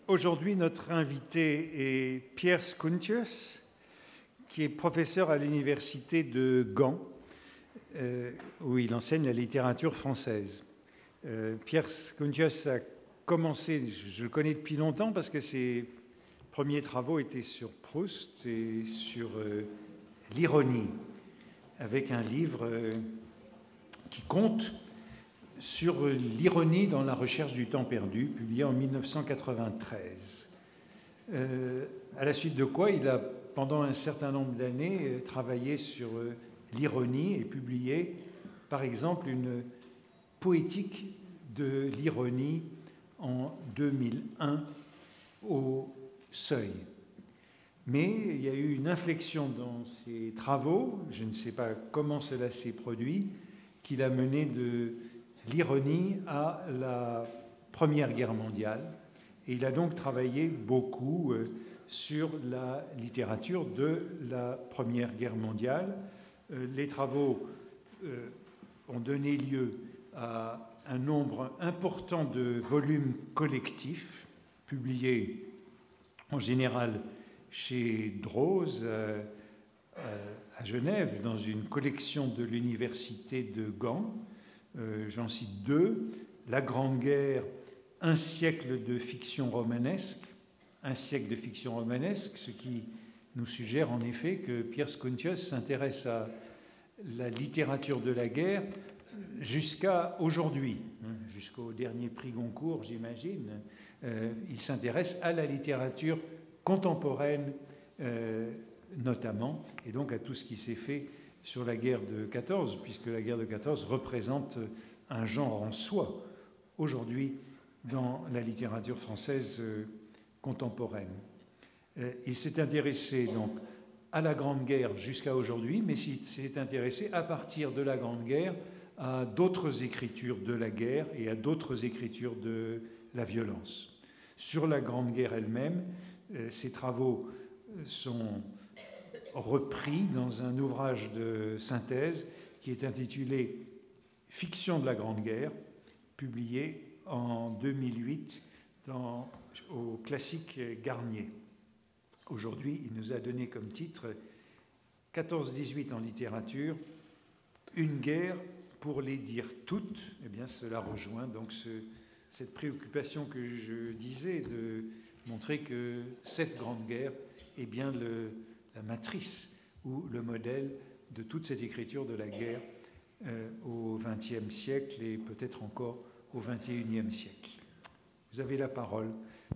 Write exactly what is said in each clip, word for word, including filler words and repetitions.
Aujourd'hui, notre invité est Pierre Skountius, qui est professeur à l'université de Gand, euh, où il enseigne la littérature française. Euh, Pierre Skountius a commencé, je le connais depuis longtemps parce que ses premiers travaux étaient sur Proust et sur euh, l'ironie, avec un livre euh, qui compte sur l'ironie dans la recherche du temps perdu, publié en mille neuf cent quatre-vingt-treize. Euh, à la suite de quoi, il a, pendant un certain nombre d'années, travaillé sur euh, l'ironie et publié, par exemple, une poétique de l'ironie en deux mille un au Seuil. Mais il y a eu une inflexion dans ses travaux, je ne sais pas comment cela s'est produit, qui l'a mené de l'ironie à la Première Guerre mondiale. Et il a donc travaillé beaucoup sur la littérature de la Première Guerre mondiale. Les travaux ont donné lieu à un nombre important de volumes collectifs, publiés en général chez Droz, à Genève, dans une collection de l'université de Gand. Euh, J'en cite deux. La Grande Guerre, un siècle de fiction romanesque. Un siècle de fiction romanesque, ce qui nous suggère en effet que Pierre Skountius s'intéresse à la littérature de la guerre jusqu'à aujourd'hui, jusqu'au dernier prix Goncourt, j'imagine. Euh, il s'intéresse à la littérature contemporaine euh, notamment, et donc à tout ce qui s'est fait sur la guerre de quatorze, puisque la guerre de quatorze représente un genre en soi, aujourd'hui, dans la littérature française contemporaine. Il s'est intéressé donc à la Grande Guerre jusqu'à aujourd'hui, mais il s'est intéressé à partir de la Grande Guerre à d'autres écritures de la guerre et à d'autres écritures de la violence. Sur la Grande Guerre elle-même, ses travaux sont repris dans un ouvrage de synthèse qui est intitulé « Fiction de la Grande Guerre », publié en deux mille huit dans, au classique Garnier. Aujourd'hui, il nous a donné comme titre « quatorze dix-huit en littérature, une guerre pour les dire toutes ». Eh bien, cela rejoint donc ce, cette préoccupation que je disais de montrer que cette Grande Guerre est bien le la matrice ou le modèle de toute cette écriture de la guerre euh, au vingtième siècle et peut-être encore au vingt et unième siècle. Vous avez la parole.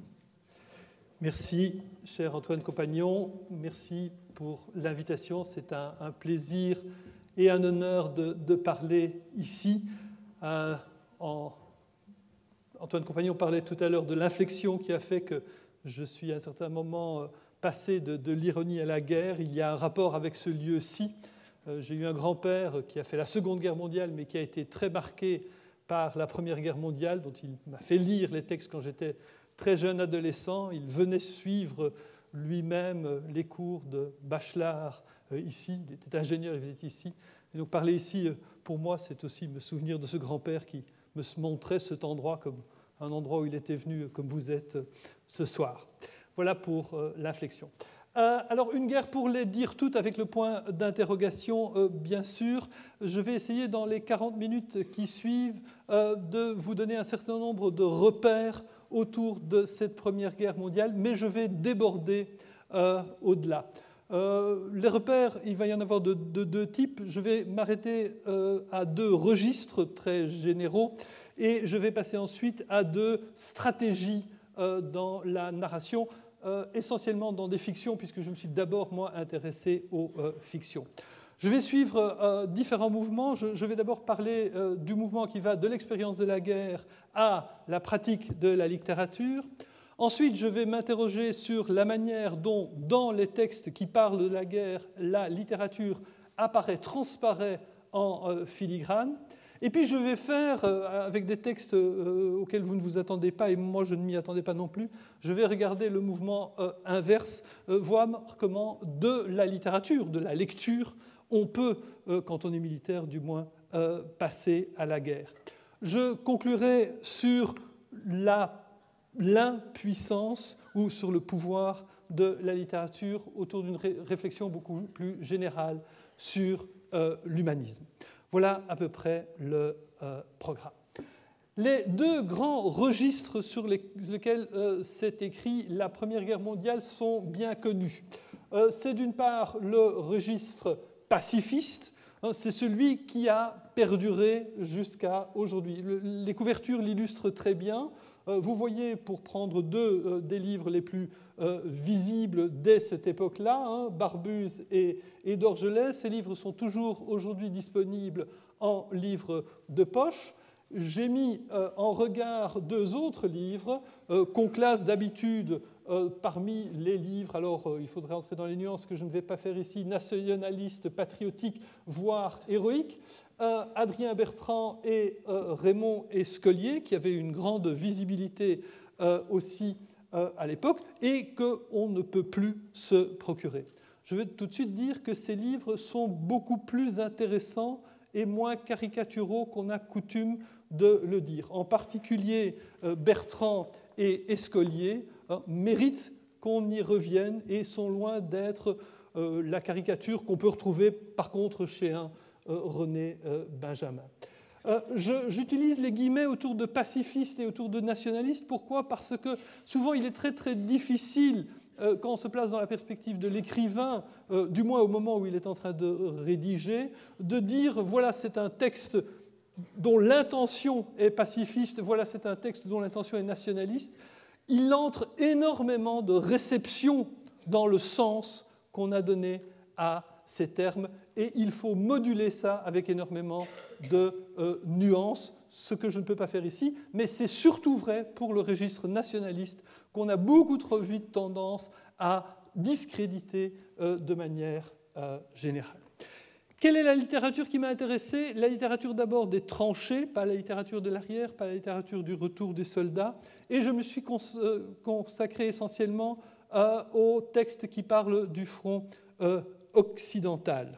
Merci, cher Antoine Compagnon. Merci pour l'invitation. C'est un, un plaisir et un honneur de, de parler ici. Euh, en... Antoine Compagnon parlait tout à l'heure de l'inflexion qui a fait que je suis à un certain moment... Euh, passé de, de l'ironie à la guerre. Il y a un rapport avec ce lieu-ci. Euh, j'ai eu un grand-père qui a fait la Seconde Guerre mondiale, mais qui a été très marqué par la Première Guerre mondiale, dont il m'a fait lire les textes quand j'étais très jeune adolescent. Il venait suivre lui-même les cours de Bachelard euh, ici. Il était ingénieur, il faisait ici. Et donc parler ici, pour moi, c'est aussi me souvenir de ce grand-père qui me montrait cet endroit comme un endroit où il était venu, comme vous êtes ce soir. Voilà pour euh, l'inflexion. Euh, alors, une guerre pour les dire toutes avec le point d'interrogation, euh, bien sûr. Je vais essayer, dans les quarante minutes qui suivent, euh, de vous donner un certain nombre de repères autour de cette Première Guerre mondiale, mais je vais déborder euh, au-delà. Euh, les repères, il va y en avoir de, de deux types. Je vais m'arrêter euh, à deux registres très généraux et je vais passer ensuite à deux stratégies euh, dans la narration, euh, essentiellement dans des fictions, puisque je me suis d'abord, moi, intéressé aux euh, fictions. Je vais suivre euh, différents mouvements. Je, je vais d'abord parler euh, du mouvement qui va de l'expérience de la guerre à la pratique de la littérature. Ensuite, je vais m'interroger sur la manière dont, dans les textes qui parlent de la guerre, la littérature apparaît, transparaît en euh, filigrane. Et puis, je vais faire, euh, avec des textes euh, auxquels vous ne vous attendez pas, et moi, je ne m'y attendais pas non plus, je vais regarder le mouvement euh, inverse, euh, voir comment, de la littérature, de la lecture, on peut, euh, quand on est militaire, du moins, euh, passer à la guerre. Je conclurai sur la l'impuissance ou sur le pouvoir de la littérature autour d'une ré réflexion beaucoup plus générale sur euh, l'humanisme. Voilà à peu près le euh, programme. Les deux grands registres sur les, lesquels euh, c'est écrit la Première Guerre mondiale sont bien connus. Euh, c'est d'une part le registre pacifiste, hein, c'est celui qui a perduré jusqu'à aujourd'hui. Le, les couvertures l'illustrent très bien. Euh, vous voyez, pour prendre deux euh, des livres les plus euh, visibles dès cette époque-là, hein, Barbuse et, et Dorgelès, ces livres sont toujours aujourd'hui disponibles en livre de poche. J'ai mis euh, en regard deux autres livres euh, qu'on classe d'habitude euh, parmi les livres, alors euh, il faudrait entrer dans les nuances que je ne vais pas faire ici, nationalistes, patriotiques, voire héroïques, euh, Adrien Bertrand et euh, Raymond Escolier, qui avaient une grande visibilité euh, aussi euh, à l'époque, et qu'on ne peut plus se procurer. Je vais tout de suite dire que ces livres sont beaucoup plus intéressants et moins caricaturaux qu'on a coutume de le dire. En particulier, Bertrand et Escolier hein, méritent qu'on y revienne et sont loin d'être euh, la caricature qu'on peut retrouver par contre chez un euh, René euh, Benjamin. Euh, J'utilise les guillemets autour de pacifistes et autour de nationalistes. Pourquoi? Parce que souvent il est très très difficile, euh, quand on se place dans la perspective de l'écrivain, euh, du moins au moment où il est en train de rédiger, de dire voilà c'est un texte dont l'intention est pacifiste, voilà c'est un texte dont l'intention est nationaliste. Il entre énormément de réception dans le sens qu'on a donné à ces termes et il faut moduler ça avec énormément de euh, nuances, ce que je ne peux pas faire ici, mais c'est surtout vrai pour le registre nationaliste qu'on a beaucoup trop vite tendance à discréditer euh, de manière euh, générale. Quelle est la littérature qui m'a intéressé? La littérature d'abord des tranchées, pas la littérature de l'arrière, pas la littérature du retour des soldats, et je me suis consacré essentiellement euh, aux textes qui parlent du front euh, occidental.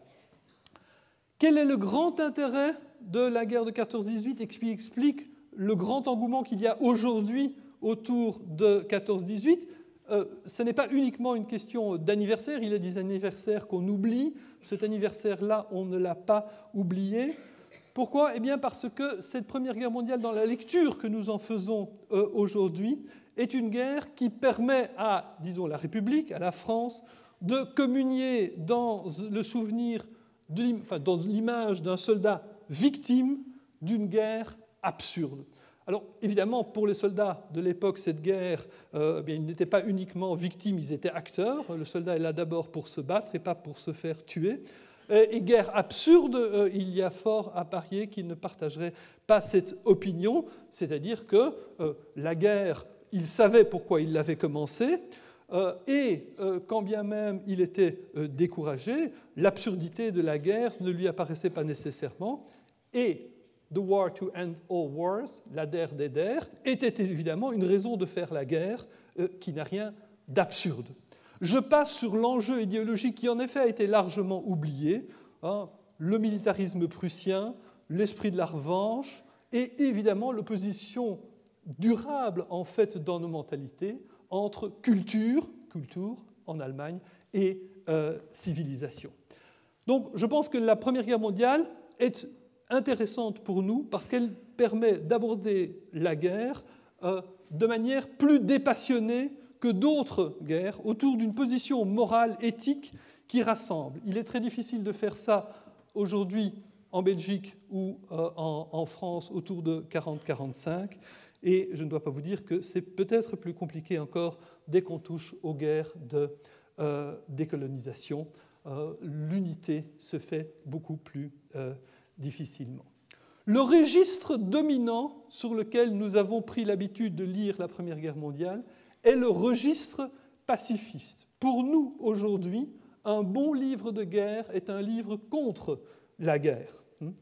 Quel est le grand intérêt de la guerre de quatorze dix-huit et qui explique le grand engouement qu'il y a aujourd'hui autour de quatorze dix-huit? Euh, ce n'est pas uniquement une question d'anniversaire, il y a des anniversaires qu'on oublie. Cet anniversaire-là, on ne l'a pas oublié. Pourquoi? Eh bien parce que cette Première Guerre mondiale, dans la lecture que nous en faisons euh, aujourd'hui, est une guerre qui permet à, disons, la République, à la France, de communier dans le souvenir, de, enfin, dans l'image d'un soldat victime d'une guerre absurde. Alors, évidemment, pour les soldats de l'époque, cette guerre, euh, bien, ils n'étaient pas uniquement victimes, ils étaient acteurs. Le soldat est là d'abord pour se battre et pas pour se faire tuer. Et, et guerre absurde, euh, il y a fort à parier qu'ils ne partageraient pas cette opinion, c'est-à-dire que euh, la guerre, ils savaient pourquoi ils l'avaient commencée, euh, et euh, quand bien même il était euh, découragé, l'absurdité de la guerre ne lui apparaissait pas nécessairement, et The War to End All Wars, la der des der, était évidemment une raison de faire la guerre euh, qui n'a rien d'absurde. Je passe sur l'enjeu idéologique qui en effet a été largement oublié, hein, le militarisme prussien, l'esprit de la revanche et évidemment l'opposition durable en fait dans nos mentalités entre culture, culture en Allemagne, et euh, civilisation. Donc je pense que la Première Guerre mondiale est intéressante pour nous parce qu'elle permet d'aborder la guerre euh, de manière plus dépassionnée que d'autres guerres autour d'une position morale, éthique qui rassemble. Il est très difficile de faire ça aujourd'hui en Belgique ou euh, en, en France autour de quarante quarante-cinq et je ne dois pas vous dire que c'est peut-être plus compliqué encore dès qu'on touche aux guerres de euh, décolonisation. Euh, l'unité se fait beaucoup plus euh, difficilement. Le registre dominant sur lequel nous avons pris l'habitude de lire la Première Guerre mondiale est le registre pacifiste. Pour nous, aujourd'hui, un bon livre de guerre est un livre contre la guerre.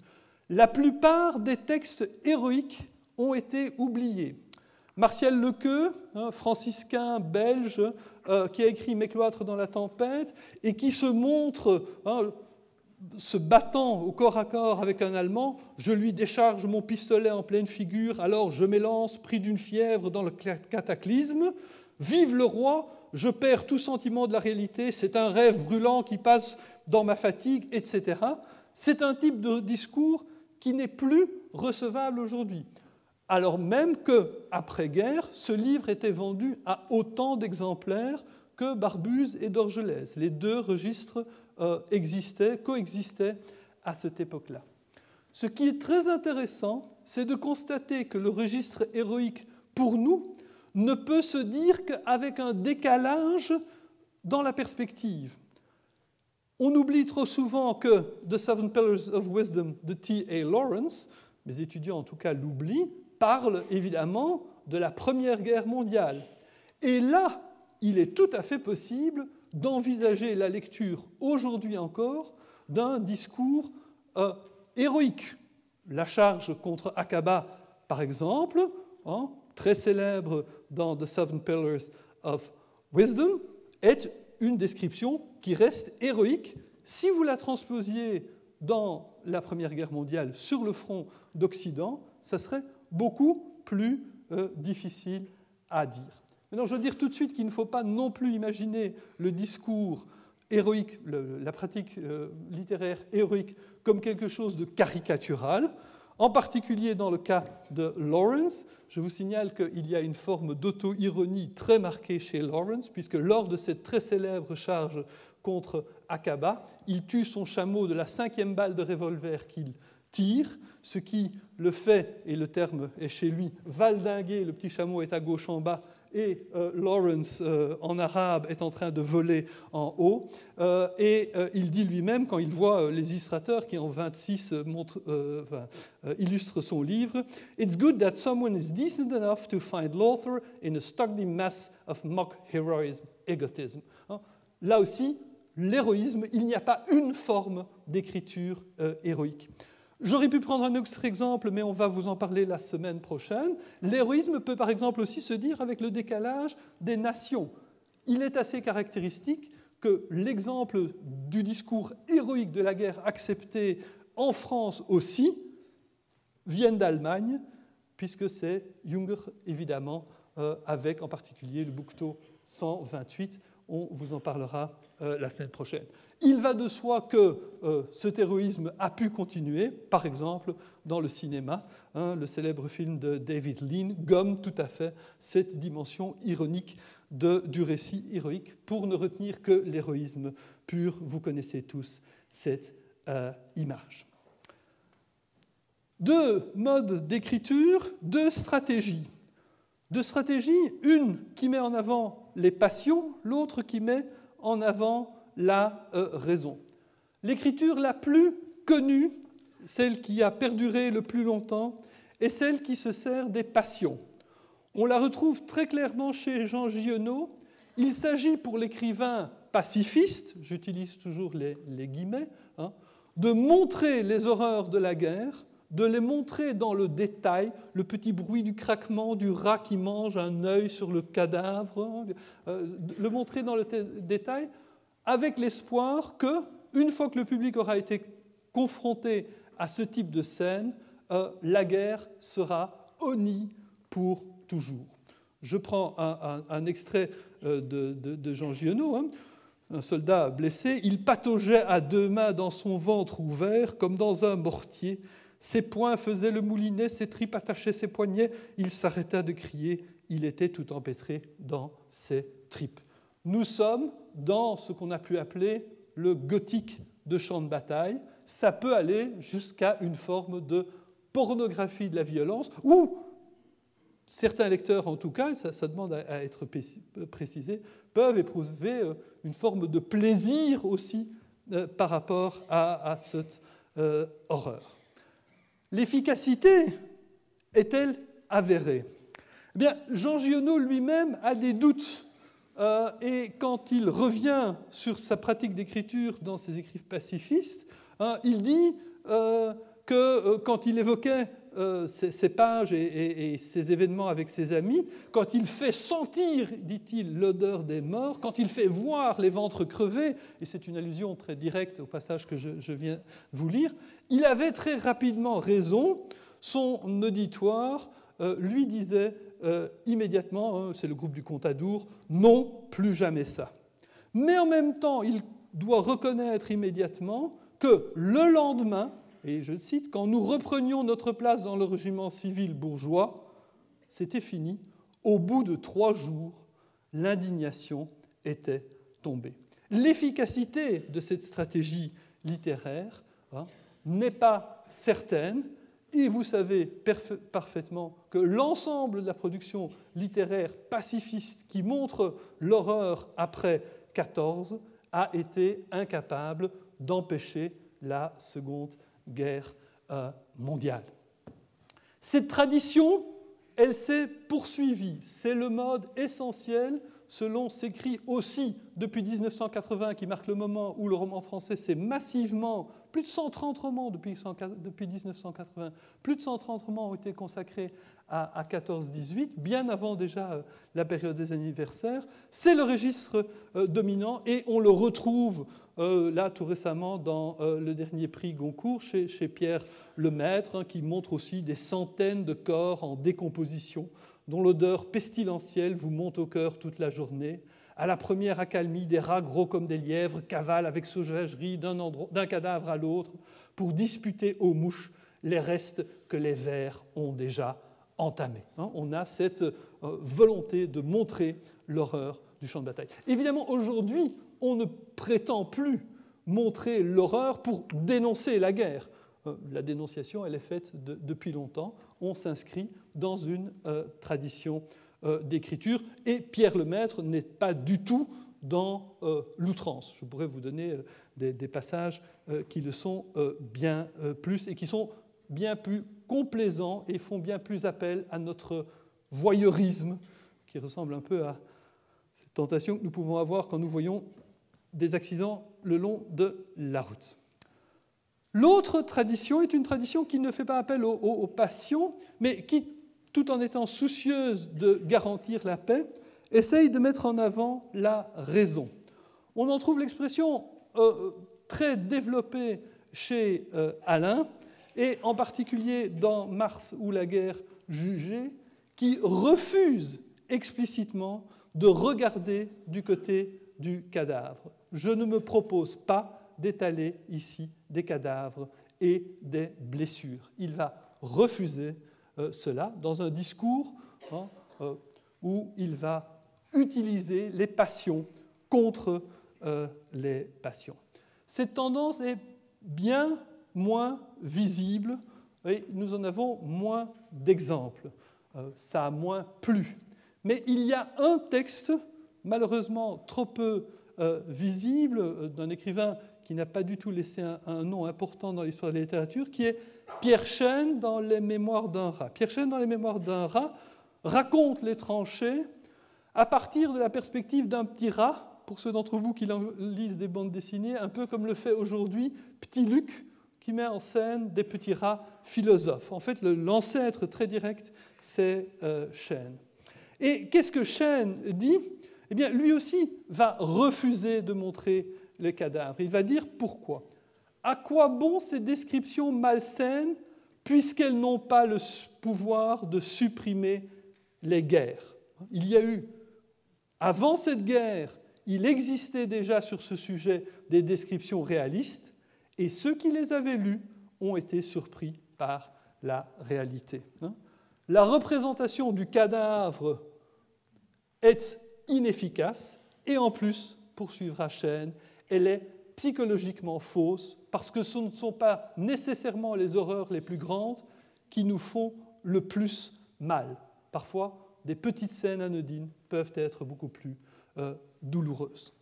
La plupart des textes héroïques ont été oubliés. Martial Lequeux, un franciscain belge, euh, qui a écrit Mécloître dans la tempête, et qui se montre... Hein, se battant au corps à corps avec un Allemand, je lui décharge mon pistolet en pleine figure, alors je m'élance, pris d'une fièvre dans le cataclysme. Vive le roi, je perds tout sentiment de la réalité, c'est un rêve brûlant qui passe dans ma fatigue, et cetera. C'est un type de discours qui n'est plus recevable aujourd'hui. Alors même qu'après-guerre, ce livre était vendu à autant d'exemplaires que Barbuse et Dorgelès. Les deux registres euh, existaient, coexistaient à cette époque-là. Ce qui est très intéressant, c'est de constater que le registre héroïque, pour nous, ne peut se dire qu'avec un décalage dans la perspective. On oublie trop souvent que The Seven Pillars of Wisdom de T A Lawrence, mes étudiants en tout cas l'oublient, parle évidemment de la Première Guerre mondiale. Et là, il est tout à fait possible d'envisager la lecture, aujourd'hui encore, d'un discours euh, héroïque. La charge contre Aqaba, par exemple, hein, très célèbre dans The Seven Pillars of Wisdom, est une description qui reste héroïque. Si vous la transposiez dans la Première Guerre mondiale sur le front d'Occident, ça serait beaucoup plus euh, difficile à dire. Maintenant, je veux dire tout de suite qu'il ne faut pas non plus imaginer le discours héroïque, le, la pratique euh, littéraire héroïque, comme quelque chose de caricatural. En particulier dans le cas de Lawrence, je vous signale qu'il y a une forme d'auto-ironie très marquée chez Lawrence, puisque lors de cette très célèbre charge contre Aqaba, il tue son chameau de la cinquième balle de revolver qu'il tire, ce qui le fait, et le terme est chez lui, valdinguer, le petit chameau est à gauche en bas, et euh, Lawrence, euh, en arabe, est en train de voler en haut. Euh, et euh, il dit lui-même, quand il voit euh, les illustrateurs qui en vingt-six euh, montrent, euh, enfin, euh, illustrent son livre, « It's good that someone is decent enough to find laughter in a study mess of mock heroism, egotism. Hein. » Là aussi, l'héroïsme, il n'y a pas une forme d'écriture euh, héroïque. J'aurais pu prendre un autre exemple, mais on va vous en parler la semaine prochaine. L'héroïsme peut par exemple aussi se dire avec le décalage des nations. Il est assez caractéristique que l'exemple du discours héroïque de la guerre accepté en France aussi vienne d'Allemagne, puisque c'est Junger, évidemment, euh, avec en particulier le Bouquetot cent vingt-huit. On vous en parlera euh, la semaine prochaine. Il va de soi que euh, cet héroïsme a pu continuer, par exemple dans le cinéma. Hein, le célèbre film de David Lean gomme tout à fait cette dimension ironique de, du récit héroïque pour ne retenir que l'héroïsme pur. Vous connaissez tous cette euh, image. Deux modes d'écriture, deux stratégies. Deux stratégies, une qui met en avant les passions, l'autre qui met en avant la euh, raison. L'écriture la plus connue, celle qui a perduré le plus longtemps, est celle qui se sert des passions. On la retrouve très clairement chez Jean Giono. Il s'agit pour l'écrivain pacifiste, j'utilise toujours les, les guillemets, hein, de montrer les horreurs de la guerre, de les montrer dans le détail, le petit bruit du craquement du rat qui mange un œil sur le cadavre, euh, le montrer dans le détail, avec l'espoir que, une fois que le public aura été confronté à ce type de scène, euh, la guerre sera honnie pour toujours. Je prends un, un, un extrait euh, de, de, de Jean Giono. Hein. Un soldat blessé, il pataugeait à deux mains dans son ventre ouvert, comme dans un mortier. Ses poings faisaient le moulinet, ses tripes attachaient ses poignets. Il s'arrêta de crier. Il était tout empêtré dans ses tripes. Nous sommes dans ce qu'on a pu appeler le gothique de champ de bataille. Ça peut aller jusqu'à une forme de pornographie de la violence, ou certains lecteurs, en tout cas, ça, ça demande à être précisé, peuvent éprouver une forme de plaisir aussi euh, par rapport à, à cette euh, horreur. L'efficacité est-elle avérée ? Eh bien, Jean Giono lui-même a des doutes. Euh, et quand il revient sur sa pratique d'écriture dans ses écrits pacifistes, hein, il dit euh, que euh, quand il évoquait euh, ces, ces pages et, et, et ces événements avec ses amis, quand il fait sentir, dit-il, l'odeur des morts, quand il fait voir les ventres crevés, et c'est une allusion très directe au passage que je, je viens vous lire, il avait très rapidement raison. Son auditoire euh, lui disait euh, immédiatement, hein, c'est le groupe du Contadour, non, plus jamais ça. Mais en même temps, il doit reconnaître immédiatement que le lendemain, et je le cite, quand nous reprenions notre place dans le régiment civil bourgeois, c'était fini. Au bout de trois jours, l'indignation était tombée. L'efficacité de cette stratégie littéraire hein, n'est pas certaine, et vous savez perf- parfaitement que l'ensemble de la production littéraire pacifiste qui montre l'horreur après quatorze a été incapable d'empêcher la Seconde Guerre mondiale. Cette tradition, elle s'est poursuivie. C'est le mode essentiel, selon s'écrit aussi depuis dix-neuf cent quatre-vingts, qui marque le moment où le roman français s'est massivement, plus de cent trente romans depuis, depuis dix-neuf cent quatre-vingts, plus de cent trente romans ont été consacrés à, à quatorze dix-huit, bien avant déjà euh, la période des anniversaires. C'est le registre euh, dominant et on le retrouve euh, là tout récemment dans euh, le dernier prix Goncourt chez, chez Pierre Lemaître, hein, qui montre aussi des centaines de corps en décomposition dont l'odeur pestilentielle vous monte au cœur toute la journée. À la première accalmie, des rats gros comme des lièvres cavalent avec sauvagerie d'un, endroit, d'un cadavre à l'autre pour disputer aux mouches les restes que les vers ont déjà entamés. Hein, on a cette euh, volonté de montrer l'horreur du champ de bataille. Évidemment, aujourd'hui, on ne prétend plus montrer l'horreur pour dénoncer la guerre. Euh, la dénonciation, elle est faite de, depuis longtemps. On s'inscrit dans une euh, tradition euh, d'écriture. Et Pierre Lemaître n'est pas du tout dans euh, l'outrance. Je pourrais vous donner euh, des, des passages euh, qui le sont euh, bien euh, plus et qui sont bien plus complaisants et font bien plus appel à notre voyeurisme, qui ressemble un peu à cette tentation que nous pouvons avoir quand nous voyons des accidents le long de la route. L'autre tradition est une tradition qui ne fait pas appel aux, aux, aux passions, mais qui, tout en étant soucieuse de garantir la paix, essaye de mettre en avant la raison. On en trouve l'expression euh, très développée chez euh, Alain, et en particulier dans Mars ou la guerre jugée, qui refuse explicitement de regarder du côté du cadavre. Je ne me propose pas d'étaler ici des cadavres et des blessures. Il va refuser euh, cela dans un discours hein, euh, où il va utiliser les passions contre euh, les passions. Cette tendance est bien moins visible et nous en avons moins d'exemples. Euh, ça a moins plu. Mais il y a un texte, malheureusement trop peu euh, visible, d'un écrivain qui n'a pas du tout laissé un, un nom important dans l'histoire de la littérature, qui est Pierre Chêne dans Les Mémoires d'un rat. Pierre Chêne dans Les Mémoires d'un rat raconte les tranchées à partir de la perspective d'un petit rat, pour ceux d'entre vous qui lisent des bandes dessinées, un peu comme le fait aujourd'hui Petit Luc, qui met en scène des petits rats philosophes. En fait, le, l'ancêtre très direct, c'est euh, Chêne. Et qu'est-ce que Chêne dit ? Eh bien, lui aussi va refuser de montrer les cadavres. Il va dire pourquoi. À quoi bon ces descriptions malsaines, puisqu'elles n'ont pas le pouvoir de supprimer les guerres ? Il y a eu, avant cette guerre, il existait déjà sur ce sujet des descriptions réalistes, et ceux qui les avaient lues ont été surpris par la réalité. La représentation du cadavre est inefficace, et en plus, poursuivra Chêne, elle est psychologiquement fausse, parce que ce ne sont pas nécessairement les horreurs les plus grandes qui nous font le plus mal. Parfois, des petites scènes anodines peuvent être beaucoup plus euh, douloureuses.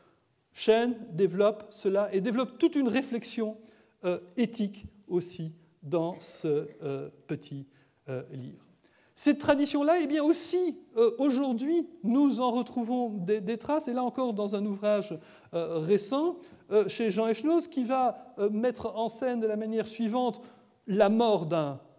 Chêne développe cela et développe toute une réflexion euh, éthique aussi dans ce euh, petit euh, livre. Cette tradition-là, eh bien aussi, euh, aujourd'hui, nous en retrouvons des, des traces, et là encore dans un ouvrage euh, récent, euh, chez Jean Echenoz, qui va euh, mettre en scène de la manière suivante la mort d'un,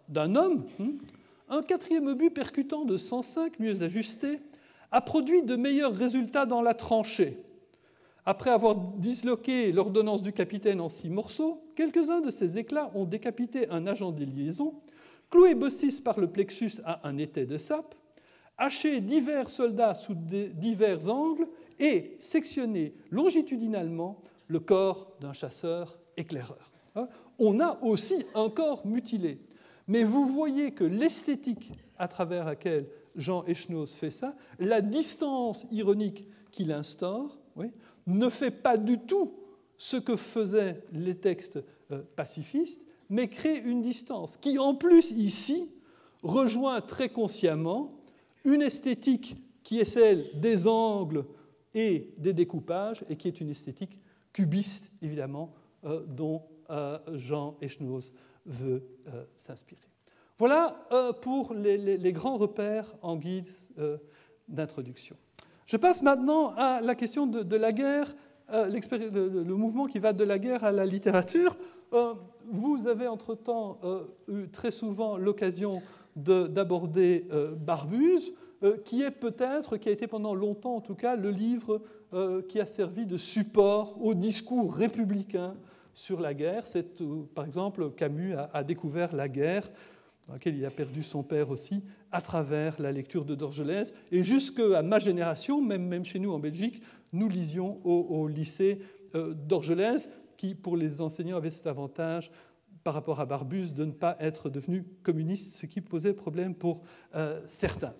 d'un homme, un quatrième obus percutant de cent cinq, mieux ajusté, a produit de meilleurs résultats dans la tranchée. Après avoir disloqué l'ordonnance du capitaine en six morceaux, quelques-uns de ces éclats ont décapité un agent de liaison, cloué Bossis par le plexus à un étai de sape, haché divers soldats sous divers angles et sectionné longitudinalement le corps d'un chasseur éclaireur. On a aussi un corps mutilé. Mais vous voyez que l'esthétique à travers laquelle Jean Echenoz fait ça, la distance ironique qu'il instaure, oui, ne fait pas du tout ce que faisaient les textes pacifistes, mais crée une distance qui, en plus, ici, rejoint très consciemment une esthétique qui est celle des angles et des découpages, et qui est une esthétique cubiste, évidemment, euh, dont euh, Jean Echenoz veut euh, s'inspirer. Voilà euh, pour les, les, les grands repères en guide euh, d'introduction. Je passe maintenant à la question de, de la guerre, euh, le, le mouvement qui va de la guerre à la littérature. Euh, vous avez entre-temps euh, eu très souvent l'occasion de, d'aborder euh, Barbuse, euh, qui est peut-être, qui a été pendant longtemps en tout cas, le livre euh, qui a servi de support au discours républicain sur la guerre. C'est, euh, par exemple, Camus a, a découvert la guerre, dans laquelle il a perdu son père aussi, à travers la lecture de Dorgelès. Et jusqu'à ma génération, même, même chez nous en Belgique, nous lisions au, au lycée euh, Dorgelès, qui, pour les enseignants, avait cet avantage par rapport à Barbuse de ne pas être devenu communiste, ce qui posait problème pour euh, certains.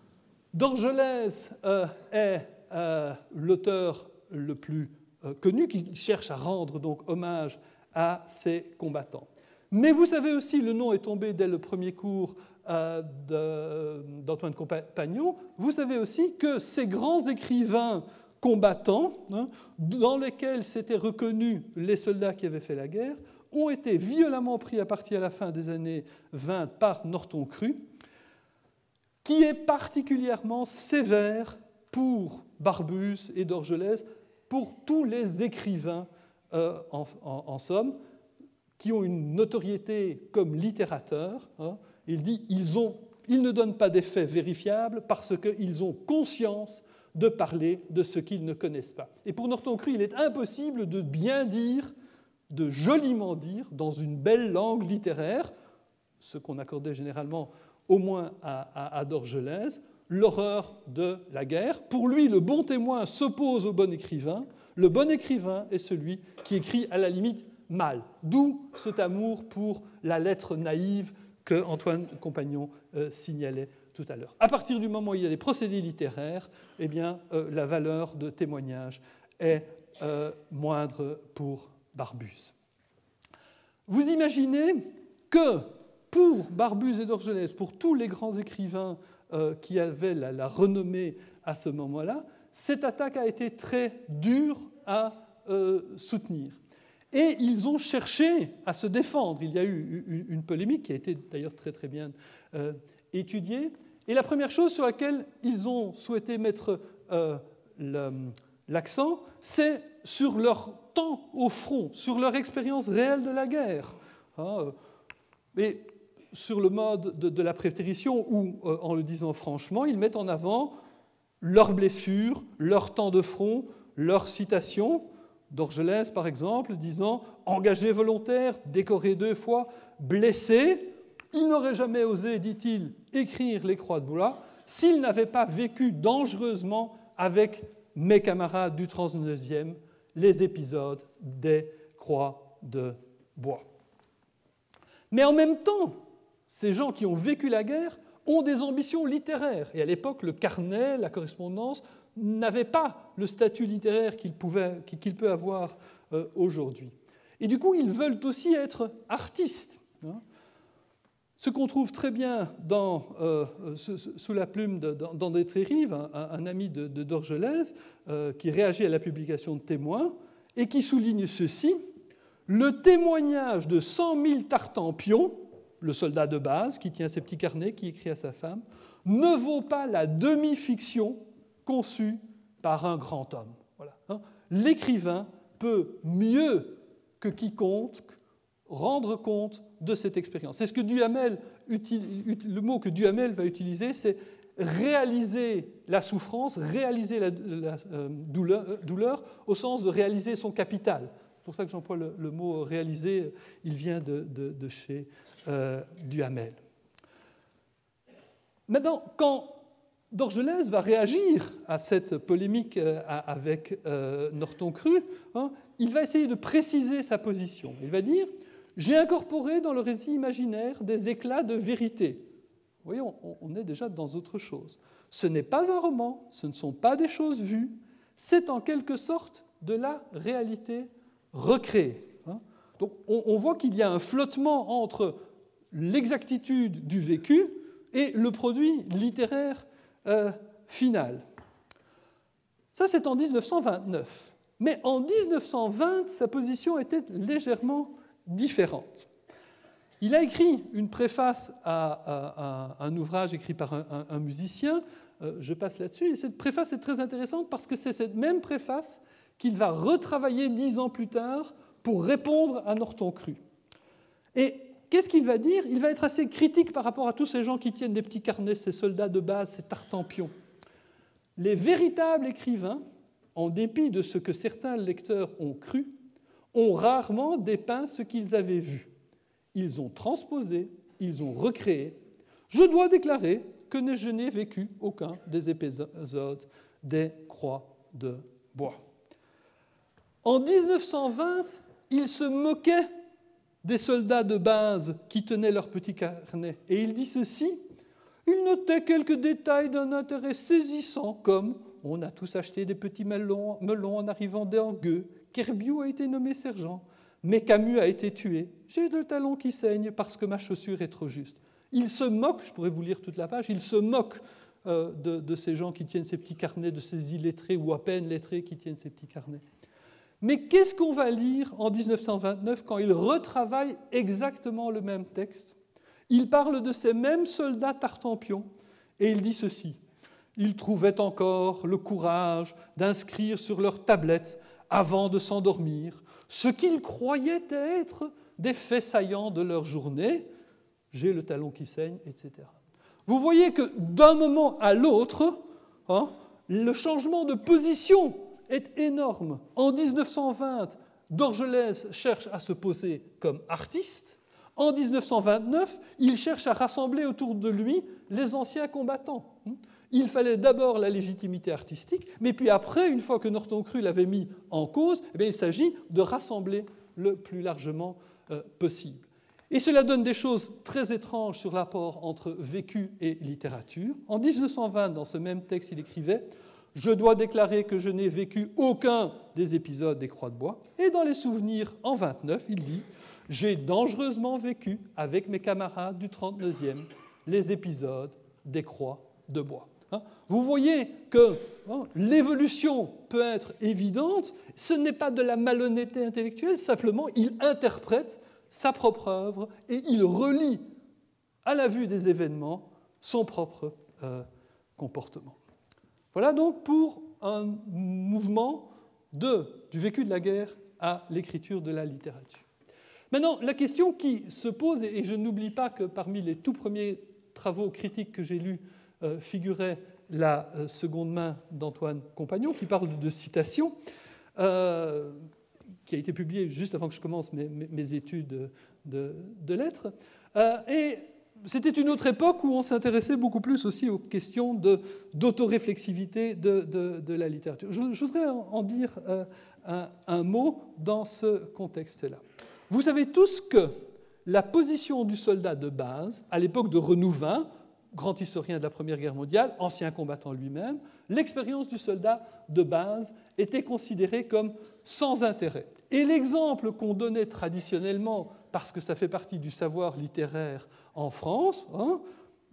Dorgelès euh, est euh, l'auteur le plus euh, connu, qui cherche à rendre donc hommage à ses combattants. Mais vous savez aussi, le nom est tombé dès le premier cours euh, de, d'Antoine Compagnon, vous savez aussi que ces grands écrivains combattants, hein, dans lesquels s'étaient reconnus les soldats qui avaient fait la guerre, ont été violemment pris à partir à la fin des années vingt par Norton Crue, qui est particulièrement sévère pour Barbuse et Dorgelès, pour tous les écrivains, euh, en, en, en somme, qui ont une notoriété comme littérateurs. Hein. Il dit ils, ont, ils ne donnent pas d'effets vérifiables parce qu'ils ont conscience de parler de ce qu'ils ne connaissent pas. Et pour Norton Crue, il est impossible de bien dire, de joliment dire, dans une belle langue littéraire, ce qu'on accordait généralement au moins à, à, à Dorgelès, l'horreur de la guerre. Pour lui, le bon témoin s'oppose au bon écrivain. Le bon écrivain est celui qui écrit à la limite mal. D'où cet amour pour la lettre naïve que Antoine Compagnon euh, signalait tout à l'heure. À partir du moment où il y a des procédés littéraires, eh bien, euh, la valeur de témoignage est euh, moindre pour Barbuse. Vous imaginez que pour Barbuse et Dorgelès, pour tous les grands écrivains euh, qui avaient la, la renommée à ce moment-là, cette attaque a été très dure à euh, soutenir. Et ils ont cherché à se défendre. Il y a eu une polémique qui a été d'ailleurs très très bien euh, étudiée. Et la première chose sur laquelle ils ont souhaité mettre euh, le, l'accent, c'est sur leur temps au front, sur leur expérience réelle de la guerre. Hein, et sur le mode de, de la prétérition, où, euh, en le disant franchement, ils mettent en avant leurs blessures, leur temps de front, leurs citations. Dorgelès, par exemple, disant « engagé volontaire, décoré deux fois, blessé, il n'aurait jamais osé, dit-il, écrire les croix de bois s'il n'avait pas vécu dangereusement avec mes camarades du trente-neuvième les épisodes des croix de bois. » Mais en même temps, ces gens qui ont vécu la guerre ont des ambitions littéraires. Et à l'époque, le carnet, la correspondance, n'avait pas le statut littéraire qu'il, pouvait, qu'il peut avoir euh, aujourd'hui. Et du coup, ils veulent aussi être artistes. Hein. Ce qu'on trouve très bien dans, euh, sous la plume d'André Trérive, un, un ami de, de Dorgelès, euh, qui réagit à la publication de Témoins, et qui souligne ceci: le témoignage de cent mille Tartampions, le soldat de base qui tient ses petits carnets, qui écrit à sa femme, ne vaut pas la demi-fiction conçu par un grand homme. Voilà. L'écrivain peut mieux que quiconque rendre compte de cette expérience. C'est ce que Duhamel, le mot que Duhamel va utiliser, c'est réaliser la souffrance, réaliser la, la euh, douleur, douleur, au sens de réaliser son capital. C'est pour ça que j'emploie le, le mot réaliser, il vient de, de, de chez euh, Duhamel. Maintenant, quand Dorgelès va réagir à cette polémique euh, avec euh, Norton Crue, hein, il va essayer de préciser sa position. Il va dire « J'ai incorporé dans le récit imaginaire des éclats de vérité ». Vous voyez, on est déjà dans autre chose. Ce n'est pas un roman, ce ne sont pas des choses vues, c'est en quelque sorte de la réalité recréée. Donc on voit qu'il y a un flottement entre l'exactitude du vécu et le produit littéraire euh, final. Ça, c'est en mille neuf cent vingt-neuf. Mais en mille neuf cent vingt, sa position était légèrement différente. Il a écrit une préface à, à, à un ouvrage écrit par un, un, un musicien, euh, je passe là-dessus, et cette préface est très intéressante parce que c'est cette même préface qu'il va retravailler dix ans plus tard pour répondre à Norton Crue. Et qu'est-ce qu'il va dire? Il va être assez critique par rapport à tous ces gens qui tiennent des petits carnets, ces soldats de base, ces tartampions. Les véritables écrivains, en dépit de ce que certains lecteurs ont cru, ont rarement dépeint ce qu'ils avaient vu. Ils ont transposé, ils ont recréé. Je dois déclarer que je n'ai vécu aucun des épisodes des Croix de bois. En mille neuf cent vingt, il se moquait des soldats de base qui tenaient leurs petits carnets. Et il dit ceci, « Il notait quelques détails d'un intérêt saisissant, comme « On a tous acheté des petits melons, melons en arrivant d'Angueux, Kerbiou a été nommé sergent. » Mais Camus a été tué. J'ai le talon qui saigne parce que ma chaussure est trop juste. Il se moque, je pourrais vous lire toute la page, il se moque euh, de, de ces gens qui tiennent ces petits carnets, de ces illettrés ou à peine lettrés qui tiennent ces petits carnets. Mais qu'est-ce qu'on va lire en mille neuf cent vingt-neuf quand il retravaille exactement le même texte? Il parle de ces mêmes soldats tartampions et il dit ceci. Ils trouvaient encore le courage d'inscrire sur leur tablette avant de s'endormir ce qu'ils croyaient être des faits saillants de leur journée, j'ai le talon qui saigne, et cetera. Vous voyez que d'un moment à l'autre, hein, le changement de position est énorme. En mille neuf cent vingt, Dorgelès cherche à se poser comme artiste. En mille neuf cent vingt-neuf, il cherche à rassembler autour de lui les anciens combattants. Il fallait d'abord la légitimité artistique, mais puis après, une fois que Norton Crue l'avait mis en cause, eh bien, il s'agit de rassembler le plus largement euh, possible. Et cela donne des choses très étranges sur l'apport entre vécu et littérature. En mille neuf cent vingt, dans ce même texte, il écrivait « Je dois déclarer que je n'ai vécu aucun des épisodes des Croix de bois. » Et dans les souvenirs, en mille neuf cent vingt-neuf, il dit « J'ai dangereusement vécu avec mes camarades du trente-neuvième les épisodes des Croix de bois. » Vous voyez que hein, l'évolution peut être évidente, ce n'est pas de la malhonnêteté intellectuelle, simplement il interprète sa propre œuvre et il relie à la vue des événements son propre euh, comportement. Voilà donc pour un mouvement de, du vécu de la guerre à l'écriture de la littérature. Maintenant, la question qui se pose, et je n'oublie pas que parmi les tout premiers travaux critiques que j'ai lus, Euh, figurait la euh, seconde main d'Antoine Compagnon, qui parle de citation, euh, qui a été publiée juste avant que je commence mes, mes, mes études de, de lettres. Euh, et c'était une autre époque où on s'intéressait beaucoup plus aussi aux questions de, d'autoréflexivité de, de, de la littérature. Je, je voudrais en dire euh, un, un mot dans ce contexte-là. Vous savez tous que la position du soldat de base, à l'époque de Renouvin, grand historien de la Première Guerre mondiale, ancien combattant lui-même, l'expérience du soldat de base était considérée comme sans intérêt. Et l'exemple qu'on donnait traditionnellement, parce que ça fait partie du savoir littéraire en France, hein,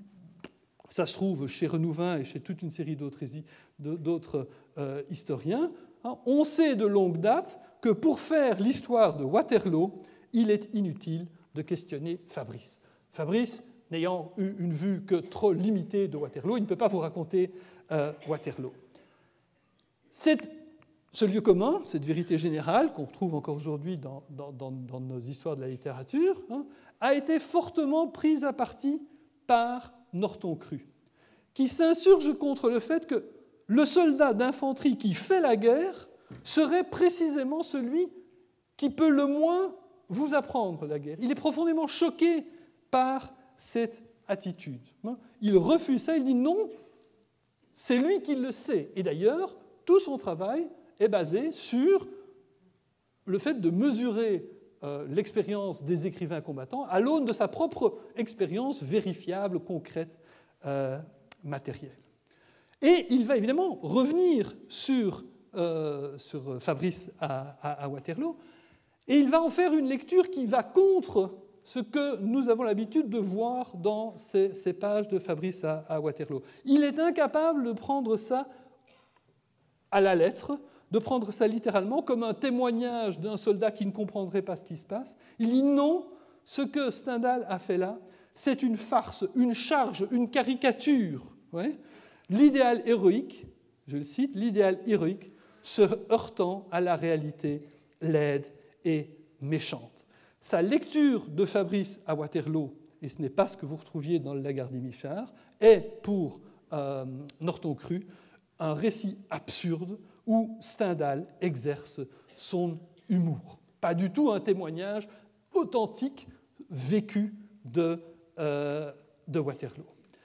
ça se trouve chez Renouvin et chez toute une série d'autres, d'autres euh, historiens, hein, on sait de longue date que pour faire l'histoire de Waterloo, il est inutile de questionner Fabrice. Fabrice, n'ayant eu une vue que trop limitée de Waterloo, il ne peut pas vous raconter euh, Waterloo. C'est Ce lieu commun, cette vérité générale qu'on retrouve encore aujourd'hui dans, dans, dans, dans nos histoires de la littérature, hein, a été fortement prise à partie par Norton Crue, qui s'insurge contre le fait que le soldat d'infanterie qui fait la guerre serait précisément celui qui peut le moins vous apprendre la guerre. Il est profondément choqué par cette attitude. Il refuse ça, il dit non, c'est lui qui le sait. Et d'ailleurs, tout son travail est basé sur le fait de mesurer euh, l'expérience des écrivains combattants à l'aune de sa propre expérience vérifiable, concrète, euh, matérielle. Et il va évidemment revenir sur, euh, sur Fabrice à, à, à Waterloo, et il va en faire une lecture qui va contre ce que nous avons l'habitude de voir dans ces, ces pages de Fabrice à, à Waterloo. Il est incapable de prendre ça à la lettre, de prendre ça littéralement comme un témoignage d'un soldat qui ne comprendrait pas ce qui se passe. Il dit non, ce que Stendhal a fait là, c'est une farce, une charge, une caricature. Ouais. L'idéal héroïque, je le cite, l'idéal héroïque se heurtant à la réalité laide et méchante. Sa lecture de Fabrice à Waterloo, et ce n'est pas ce que vous retrouviez dans le Lagardy-Michard, est pour euh, Norton Crue un récit absurde où Stendhal exerce son humour. Pas du tout un témoignage authentique, vécu de, euh, de Waterloo.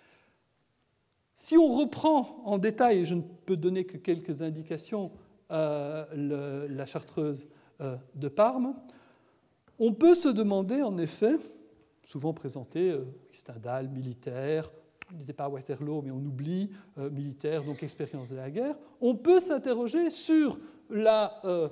Si on reprend en détail, et je ne peux donner que quelques indications, euh, le, la Chartreuse euh, de Parme, on peut se demander en effet, souvent présenté, euh, Stendhal, militaire, il n'était pas à Waterloo, mais on oublie, euh, militaire, donc expérience de la guerre, on peut s'interroger sur la, euh,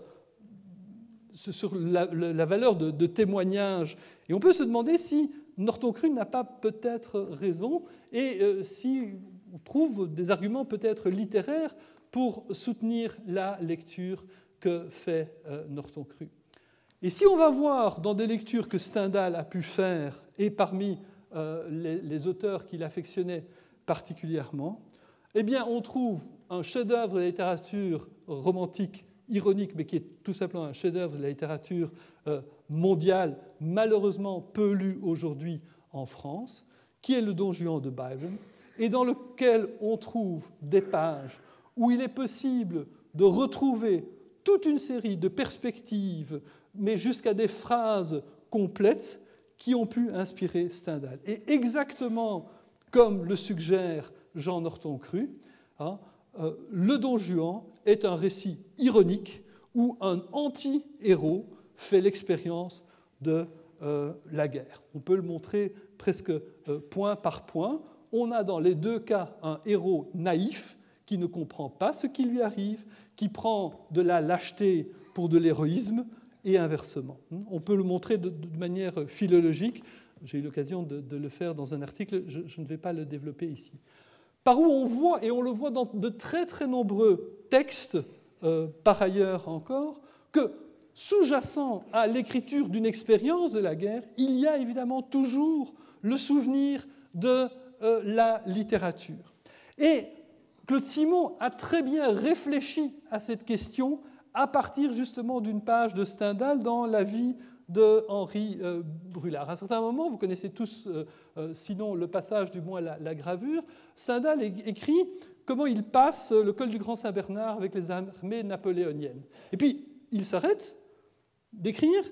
sur la, la, la valeur de, de témoignage, et on peut se demander si Norton Crue n'a pas peut-être raison, et euh, si on trouve des arguments peut-être littéraires pour soutenir la lecture que fait euh, Norton Crue. Et si on va voir dans des lectures que Stendhal a pu faire, et parmi euh, les, les auteurs qu'il affectionnait particulièrement, eh bien on trouve un chef-d'œuvre de la littérature romantique, ironique, mais qui est tout simplement un chef-d'œuvre de la littérature euh, mondiale, malheureusement peu lu aujourd'hui en France, qui est le Don Juan de Byron, et dans lequel on trouve des pages où il est possible de retrouver toute une série de perspectives, mais jusqu'à des phrases complètes qui ont pu inspirer Stendhal. Et exactement comme le suggère Jean Norton Crue, hein, euh, le Don Juan est un récit ironique où un anti-héros fait l'expérience de euh, la guerre. On peut le montrer presque euh, point par point. On a dans les deux cas un héros naïf qui ne comprend pas ce qui lui arrive, qui prend de la lâcheté pour de l'héroïsme, et inversement. On peut le montrer de, de manière philologique. J'ai eu l'occasion de, de le faire dans un article, je, je ne vais pas le développer ici. Par où on voit, et on le voit dans de très très nombreux textes, euh, par ailleurs encore, que sous-jacent à l'écriture d'une expérience de la guerre, il y a évidemment toujours le souvenir de euh, la littérature. Et Claude Simon a très bien réfléchi à cette question à partir justement d'une page de Stendhal dans la vie de Henri euh, Brulard. À un certain moment, vous connaissez tous, euh, euh, sinon le passage, du moins la, la gravure, Stendhal écrit comment il passe le col du Grand Saint-Bernard avec les armées napoléoniennes. Et puis, il s'arrête d'écrire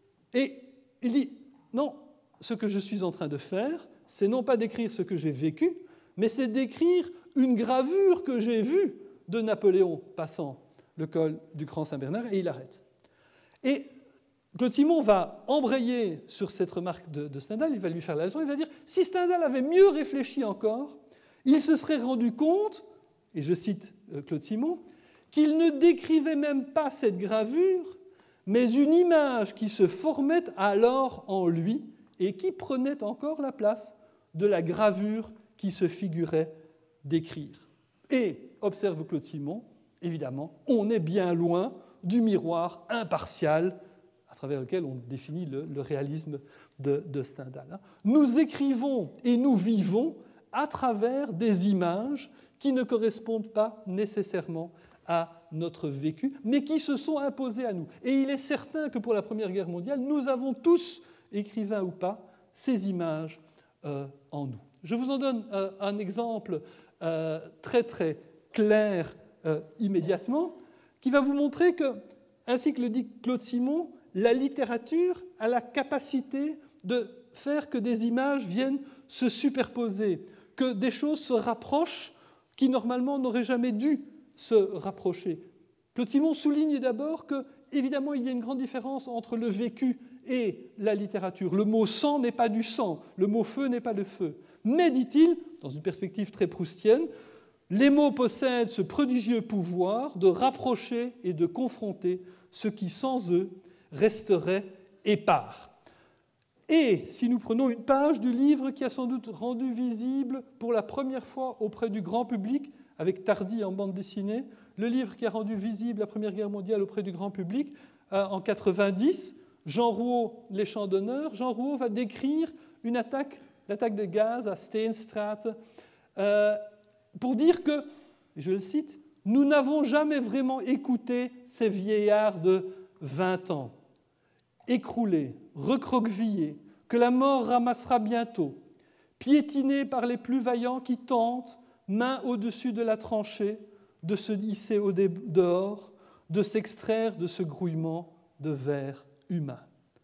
et il dit « Non, ce que je suis en train de faire, c'est non pas d'écrire ce que j'ai vécu, mais c'est d'écrire une gravure que j'ai vue de Napoléon passant le col du Grand Saint-Bernard, et il arrête. » Et Claude Simon va embrayer sur cette remarque de, de Stendhal, il va lui faire la leçon, il va dire « Si Stendhal avait mieux réfléchi encore, il se serait rendu compte, et je cite Claude Simon, qu'il ne décrivait même pas cette gravure, mais une image qui se formait alors en lui et qui prenait encore la place de la gravure qui se figurait d'écrire. » Et, observe Claude Simon, évidemment, on est bien loin du miroir impartial à travers lequel on définit le, le réalisme de, de Stendhal. Nous écrivons et nous vivons à travers des images qui ne correspondent pas nécessairement à notre vécu, mais qui se sont imposées à nous. Et il est certain que pour la Première Guerre mondiale, nous avons tous, écrivains ou pas, ces images euh, en nous. Je vous en donne euh, un exemple euh, très très clair euh, immédiatement, qui va vous montrer que, ainsi que le dit Claude Simon, la littérature a la capacité de faire que des images viennent se superposer, que des choses se rapprochent qui normalement n'auraient jamais dû se rapprocher. Claude Simon souligne d'abord que, évidemment, il y a une grande différence entre le vécu et la littérature. Le mot sang n'est pas du sang, le mot feu n'est pas le feu. Mais, dit-il, dans une perspective très proustienne, les mots possèdent ce prodigieux pouvoir de rapprocher et de confronter ce qui, sans eux, resterait épars. Et si nous prenons une page du livre qui a sans doute rendu visible pour la première fois auprès du grand public, avec Tardy en bande dessinée, le livre qui a rendu visible la Première Guerre mondiale auprès du grand public euh, en quatre-vingt-dix, Jean Rouault, Les Champs d'honneur, Jean Rouault va décrire une attaque, l'attaque de gaz à Steenstraat, euh, pour dire que, je le cite, « Nous n'avons jamais vraiment écouté ces vieillards de vingt ans, écroulés, recroquevillés, que la mort ramassera bientôt, piétinés par les plus vaillants qui tentent, main au-dessus de la tranchée, de se hisser au dehors, de s'extraire de ce grouillement de vers humain. »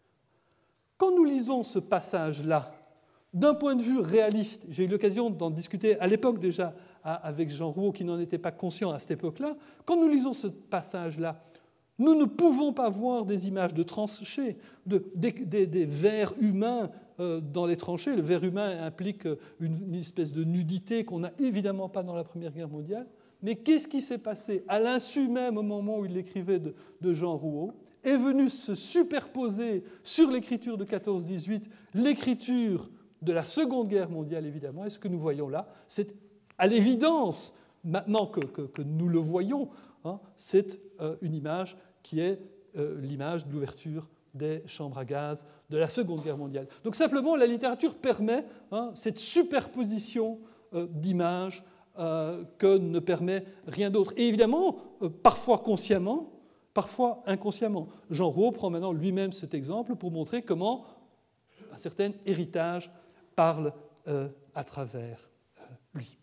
Quand nous lisons ce passage-là, d'un point de vue réaliste, j'ai eu l'occasion d'en discuter à l'époque déjà avec Jean Rouault, qui n'en était pas conscient à cette époque-là, quand nous lisons ce passage-là, nous ne pouvons pas voir des images de tranchées, de, des, des, des vers humains euh, dans les tranchées. Le vers humain implique une, une espèce de nudité qu'on n'a évidemment pas dans la Première Guerre mondiale. Mais qu'est-ce qui s'est passé à l'insu même, au moment où il écrivait de, de Jean Rouault, est venu se superposer sur l'écriture de quatorze dix-huit, l'écriture de la Seconde Guerre mondiale, évidemment. Et ce que nous voyons là, c'est à l'évidence, maintenant que, que, que nous le voyons, hein, c'est euh, une image qui est euh, l'image de l'ouverture des chambres à gaz de la Seconde Guerre mondiale. Donc simplement, la littérature permet hein, cette superposition euh, d'images euh, que ne permet rien d'autre. Et évidemment, euh, parfois consciemment, parfois inconsciemment. Jean Rouault prend maintenant lui-même cet exemple pour montrer comment un certain héritage parle euh, à travers euh, lui.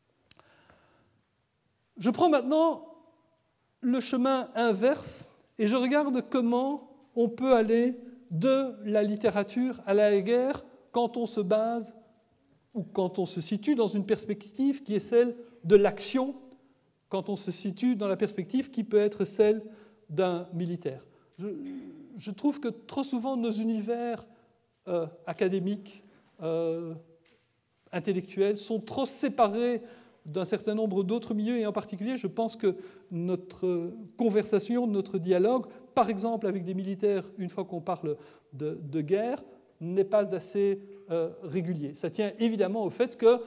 Je prends maintenant le chemin inverse et je regarde comment on peut aller de la littérature à la guerre quand on se base ou quand on se situe dans une perspective qui est celle de l'action, quand on se situe dans la perspective qui peut être celle d'un militaire. Je, je trouve que trop souvent nos univers euh, académiques, euh, intellectuels sont trop séparés d'un certain nombre d'autres milieux, et en particulier, je pense que notre conversation, notre dialogue, par exemple avec des militaires, une fois qu'on parle de, de guerre, n'est pas assez euh, régulier. Ça tient évidemment au fait que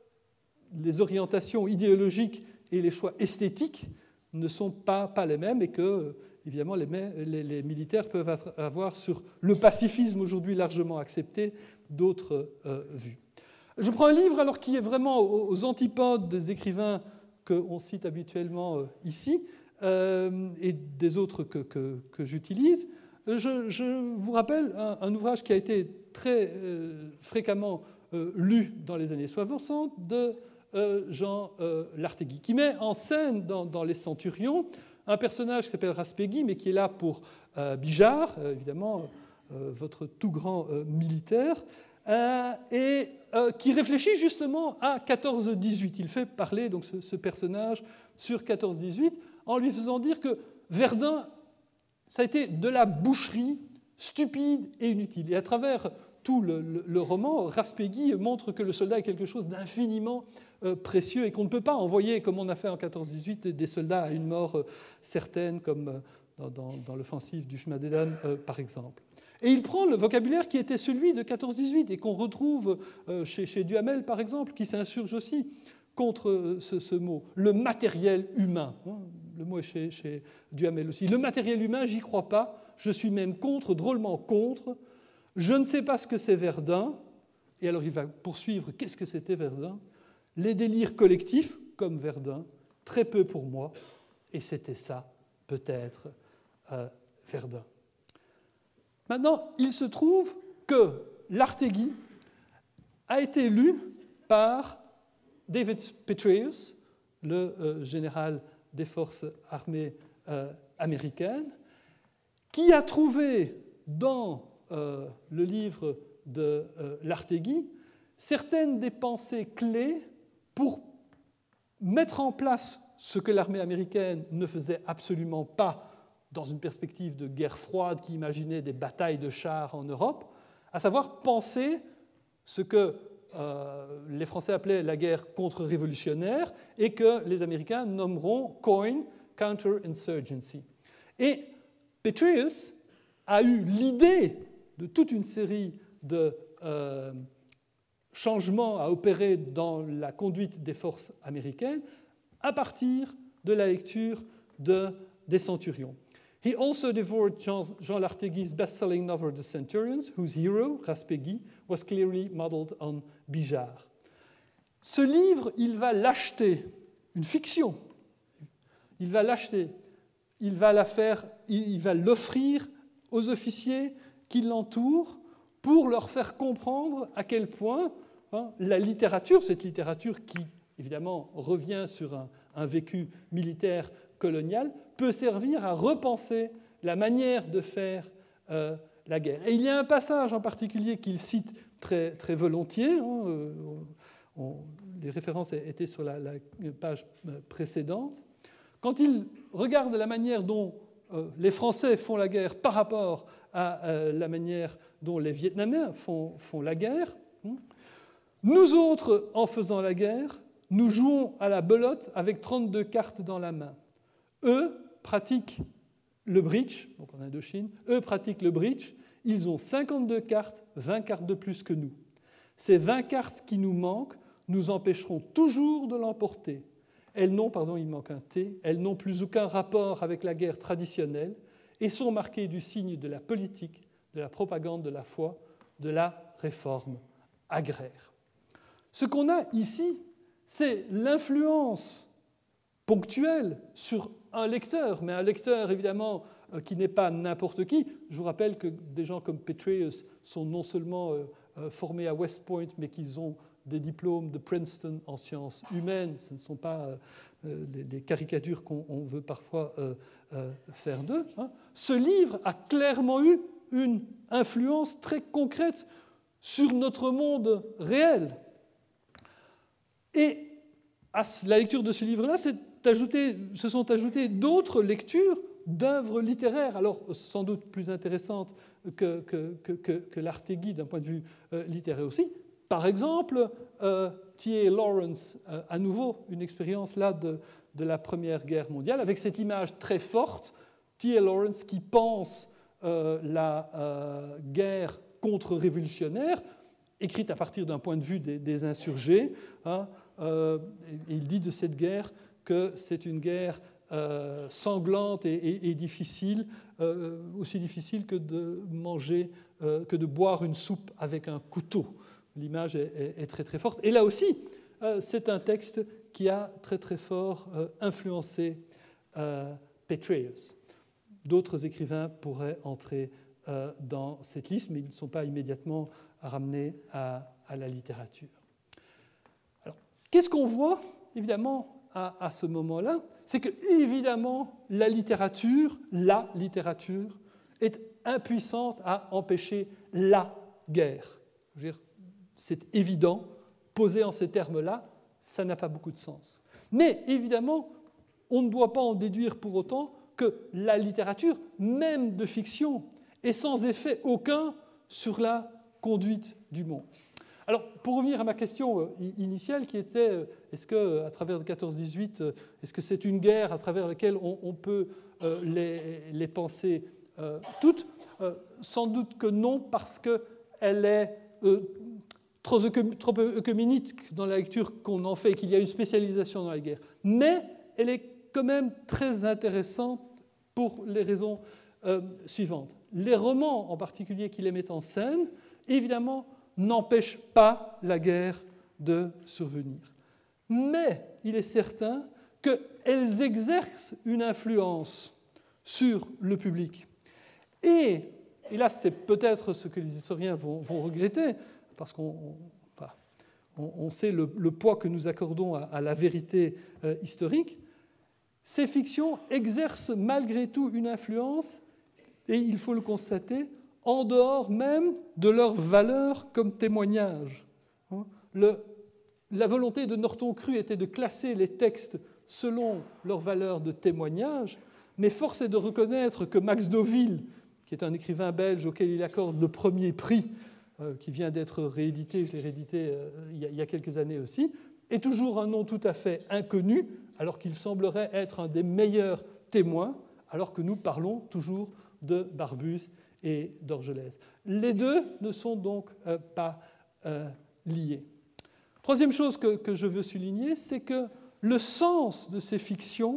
les orientations idéologiques et les choix esthétiques ne sont pas, pas les mêmes, et que, évidemment, les, les, les militaires peuvent avoir sur le pacifisme aujourd'hui largement accepté d'autres euh, vues. Je prends un livre alors qui est vraiment aux antipodes des écrivains qu'on cite habituellement ici euh, et des autres que, que, que j'utilise. Je, je vous rappelle un, un ouvrage qui a été très euh, fréquemment euh, lu dans les années soixante de euh, Jean euh, Lartegui, qui met en scène dans, dans Les Centurions un personnage qui s'appelle Raspegui, mais qui est là pour euh, Bijard, euh, évidemment euh, votre tout grand euh, militaire, Euh, et euh, qui réfléchit justement à quatorze dix-huit. Il fait parler donc, ce, ce personnage sur quatorze dix-huit en lui faisant dire que Verdun, ça a été de la boucherie stupide et inutile. Et à travers tout le, le, le roman, Raspegui montre que le soldat est quelque chose d'infiniment euh, précieux et qu'on ne peut pas envoyer, comme on a fait en quatorze dix-huit, des soldats à une mort euh, certaine, comme euh, dans, dans, dans l'offensive du chemin des Dames, euh, par exemple. Et il prend le vocabulaire qui était celui de quatorze dix-huit et qu'on retrouve chez, chez Duhamel, par exemple, qui s'insurge aussi contre ce, ce mot, le matériel humain. Le mot est chez, chez Duhamel aussi. Le matériel humain, j'y crois pas, je suis même contre, drôlement contre. Je ne sais pas ce que c'est Verdun. Et alors il va poursuivre, qu'est-ce que c'était Verdun? Les délires collectifs, comme Verdun, très peu pour moi. et c'était ça, peut-être, euh, Verdun. Maintenant, il se trouve que l'Artégie a été lu par David Petraeus, le euh, général des forces armées euh, américaines, qui a trouvé dans euh, le livre de euh, l'Artégie certaines des pensées clés pour mettre en place ce que l'armée américaine ne faisait absolument pas dans une perspective de guerre froide qui imaginait des batailles de chars en Europe, à savoir penser ce que euh, les Français appelaient la guerre contre-révolutionnaire et que les Américains nommeront C O I N, Counter-Insurgency. Et Petraeus a eu l'idée de toute une série de euh, changements à opérer dans la conduite des forces américaines à partir de la lecture de, des Centurions. He also devoured Jean, Jean Lartéguy's best-selling novel The Centurions, whose hero, Raspegui, was clearly modeled on Bijard. Ce livre, il va l'acheter, une fiction, il va l'acheter, il va la faire, il va l'offrir aux officiers qui l'entourent pour leur faire comprendre à quel point hein, la littérature, cette littérature qui évidemment revient sur un, un vécu militaire colonial, peut servir à repenser la manière de faire euh, la guerre. Et il y a un passage en particulier qu'il cite très, très volontiers, hein, euh, on, les références étaient sur la, la page précédente, quand il regarde la manière dont euh, les Français font la guerre par rapport à euh, la manière dont les Vietnamiens font, font la guerre. Hein. Nous autres, en faisant la guerre, nous jouons à la belote avec trente-deux cartes dans la main. Eux pratiquent le bridge, donc en Indochine, eux pratiquent le bridge, ils ont cinquante-deux cartes, vingt cartes de plus que nous. Ces vingt cartes qui nous manquent nous empêcheront toujours de l'emporter. Elles n'ont, pardon, il manque un T, elles n'ont plus aucun rapport avec la guerre traditionnelle et sont marquées du signe de la politique, de la propagande de la foi, de la réforme agraire. Ce qu'on a ici, c'est l'influence ponctuelle sur un lecteur, mais un lecteur évidemment qui n'est pas n'importe qui. Je vous rappelle que des gens comme Petraeus sont non seulement formés à West Point, mais qu'ils ont des diplômes de Princeton en sciences humaines. Ce ne sont pas les caricatures qu'on veut parfois faire d'eux. Ce livre a clairement eu une influence très concrète sur notre monde réel. Et à la lecture de ce livre-là, ajouté, se sont ajoutées d'autres lectures d'œuvres littéraires, alors sans doute plus intéressantes que, que, que, que, que l'Artégie d'un point de vue euh, littéraire aussi. Par exemple, euh, T A Lawrence, euh, à nouveau une expérience là de, de la Première Guerre mondiale, avec cette image très forte, T A Lawrence qui pense euh, la euh, guerre contre-révolutionnaire, écrite à partir d'un point de vue des, des insurgés. Hein, euh, et il dit de cette guerre que c'est une guerre euh, sanglante et, et, et difficile, euh, aussi difficile que de manger, euh, que de boire une soupe avec un couteau. L'image est, est, est très très forte. Et là aussi, euh, c'est un texte qui a très très fort euh, influencé euh, Petraeus. D'autres écrivains pourraient entrer euh, dans cette liste, mais ils ne sont pas immédiatement ramenés à, à la littérature. Alors, qu'est-ce qu'on voit, évidemment, à, à ce moment-là? C'est que, évidemment, la littérature, la littérature, est impuissante à empêcher la guerre. Je veux dire, c'est évident, posé en ces termes-là, ça n'a pas beaucoup de sens. Mais, évidemment, on ne doit pas en déduire pour autant que la littérature, même de fiction, est sans effet aucun sur la conduite du monde. Alors, pour revenir à ma question initiale qui était, est-ce qu'à travers le quatorze dix-huit, est-ce que c'est une guerre à travers laquelle on, on peut euh, les, les penser euh, toutes? euh, Sans doute que non, parce qu'elle est euh, trop, trop œcuménique dans la lecture qu'on en fait et qu'il y a une spécialisation dans la guerre. Mais elle est quand même très intéressante pour les raisons euh, suivantes. Les romans, en particulier, qui les mettent en scène, évidemment, n'empêchent pas la guerre de survenir. Mais il est certain que, elles exercent une influence sur le public. Et, et là, c'est peut-être ce que les historiens vont, vont regretter, parce qu'on on, enfin, on, on sait le, le poids que nous accordons à, à la vérité euh, historique. Ces fictions exercent malgré tout une influence, et il faut le constater, en dehors même de leur valeur comme témoignage. Le, la volonté de Norton Crue était de classer les textes selon leur valeur de témoignage, mais force est de reconnaître que Max Deauville, qui est un écrivain belge auquel il accorde le premier prix, euh, qui vient d'être réédité, je l'ai réédité euh, il, y a, il y a quelques années aussi, est toujours un nom tout à fait inconnu, alors qu'il semblerait être un des meilleurs témoins, alors que nous parlons toujours de Barbus et d'Orgelès. Les deux ne sont donc euh, pas euh, liés. Troisième chose que, que je veux souligner, c'est que le sens de ces fictions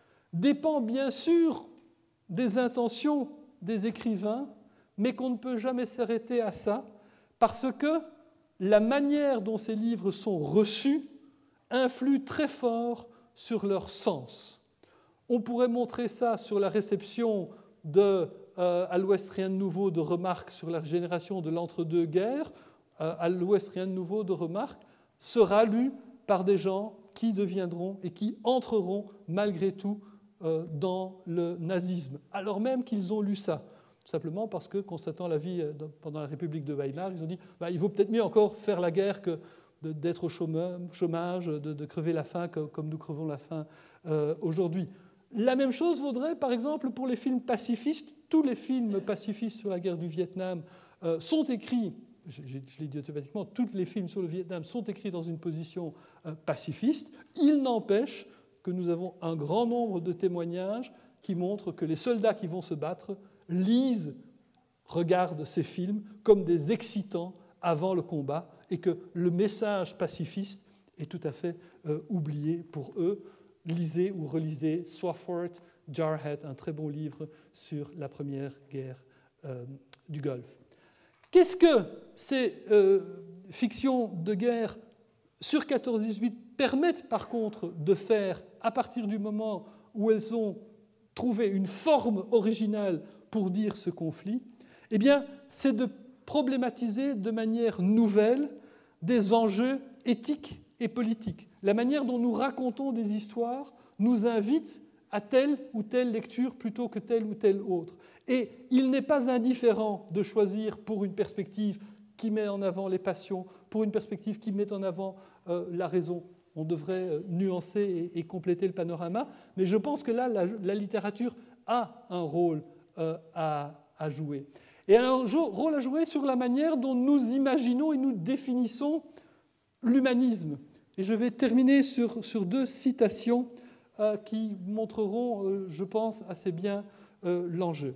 dépend bien sûr des intentions des écrivains, mais qu'on ne peut jamais s'arrêter à ça, parce que la manière dont ces livres sont reçus influe très fort sur leur sens. On pourrait montrer ça sur la réception de euh, à l'Ouest rien de nouveau de remarques sur la génération de l'entre-deux-guerres. Euh, à l'Ouest rien de nouveau de remarques sera lu par des gens qui deviendront et qui entreront malgré tout euh, dans le nazisme, alors même qu'ils ont lu ça. Tout simplement parce que, constatant la vie pendant la République de Weimar, ils ont dit bah, il vaut peut-être mieux encore faire la guerre que d'être au chômage, de, de crever la faim comme nous crevons la faim euh, aujourd'hui. La même chose vaudrait, par exemple, pour les films pacifistes. Tous les films pacifistes sur la guerre du Vietnam euh, sont écrits, je, je, je l'ai dit automatiquement, tous les films sur le Vietnam sont écrits dans une position euh, pacifiste. Il n'empêche que nous avons un grand nombre de témoignages qui montrent que les soldats qui vont se battre lisent, regardent ces films comme des excitants avant le combat, et que le message pacifiste est tout à fait euh, oublié pour eux. Lisez ou relisez Swafford, Jarhead, un très bon livre sur la première guerre euh, du Golfe. Qu'est-ce que ces euh, fictions de guerre sur quatorze dix-huit permettent par contre de faire à partir du moment où elles ont trouvé une forme originale pour dire ce conflit? Eh bien, c'est de problématiser de manière nouvelle des enjeux éthiques et politiques. La manière dont nous racontons des histoires nous invite à telle ou telle lecture plutôt que telle ou telle autre. Et il n'est pas indifférent de choisir pour une perspective qui met en avant les passions, pour une perspective qui met en avant euh, la raison. On devrait euh, nuancer et, et compléter le panorama, mais je pense que là, la, la littérature a un rôle euh, à, à jouer. Et un rôle à jouer sur la manière dont nous imaginons et nous définissons l'humanisme. Et je vais terminer sur, sur deux citations euh, qui montreront, euh, je pense, assez bien euh, l'enjeu.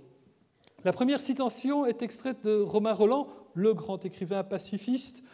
La première citation est extraite de Romain Rolland, le grand écrivain pacifiste,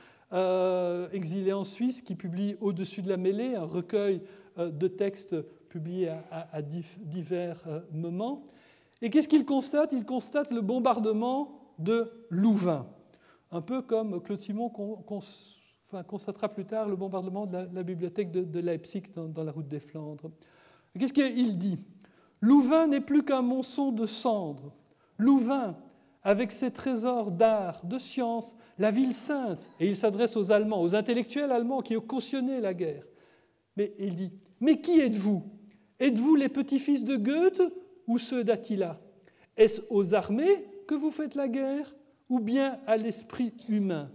euh, exilé en Suisse, qui publie Au-dessus de la mêlée, un recueil euh, de textes publiés à, à, à divers euh, moments. Et qu'est-ce qu'il constate? Il constate le bombardement de Louvain, un peu comme Claude Simon qu'on, qu'on, enfin, constatera plus tard le bombardement de la, de la bibliothèque de, de Leipzig dans, dans la route des Flandres. Qu'est-ce qu'il dit? Louvain n'est plus qu'un monceau de cendres. Louvain, avec ses trésors d'art, de science, la ville sainte, et il s'adresse aux Allemands, aux intellectuels allemands qui ont cautionné la guerre. Mais il dit, mais qui êtes-vous? Êtes-vous les petits-fils de Goethe ou ceux d'Attila? Est-ce aux armées que vous faites la guerre ou bien à l'esprit humain?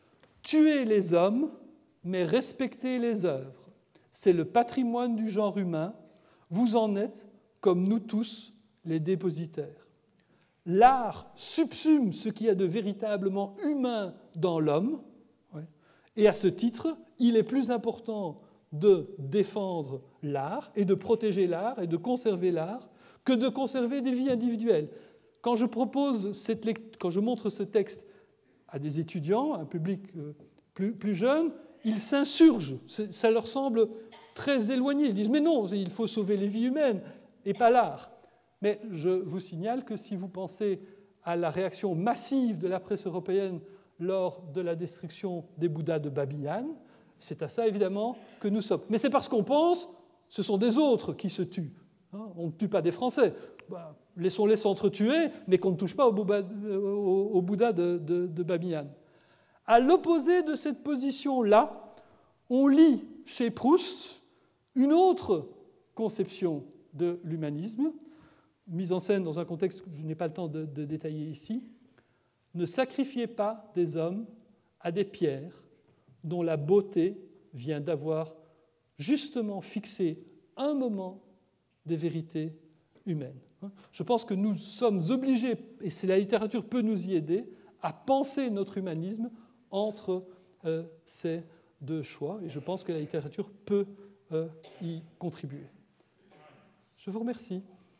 Tuez les hommes, mais respectez les œuvres. C'est le patrimoine du genre humain. Vous en êtes, comme nous tous, les dépositaires. L'art subsume ce qu'il y a de véritablement humain dans l'homme, et à ce titre, il est plus important de défendre l'art et de protéger l'art et de conserver l'art que de conserver des vies individuelles. Quand je propose cette lect... quand je montre ce texte à des étudiants, à un public plus, plus jeune, ils s'insurgent. Ça leur semble très éloigné. Ils disent « mais non, il faut sauver les vies humaines et pas l'art ». Mais je vous signale que si vous pensez à la réaction massive de la presse européenne lors de la destruction des Bouddhas de Babylone, c'est à ça évidemment que nous sommes. Mais c'est parce qu'on pense ce sont des autres qui se tuent. Hein, on ne tue pas des Français. Bah, laissons-les s'entretuer, mais qu'on ne touche pas au Bouddha, au, au Bouddha de, de, de Bamiyan. À l'opposé de cette position-là, on lit chez Proust une autre conception de l'humanisme, mise en scène dans un contexte que je n'ai pas le temps de, de détailler ici. Ne sacrifiez pas des hommes à des pierres dont la beauté vient d'avoir justement fixé un moment des vérités humaines. Je pense que nous sommes obligés, et c'est la littérature peut nous y aider, à penser notre humanisme entre euh, ces deux choix, et je pense que la littérature peut euh, y contribuer. Je vous remercie.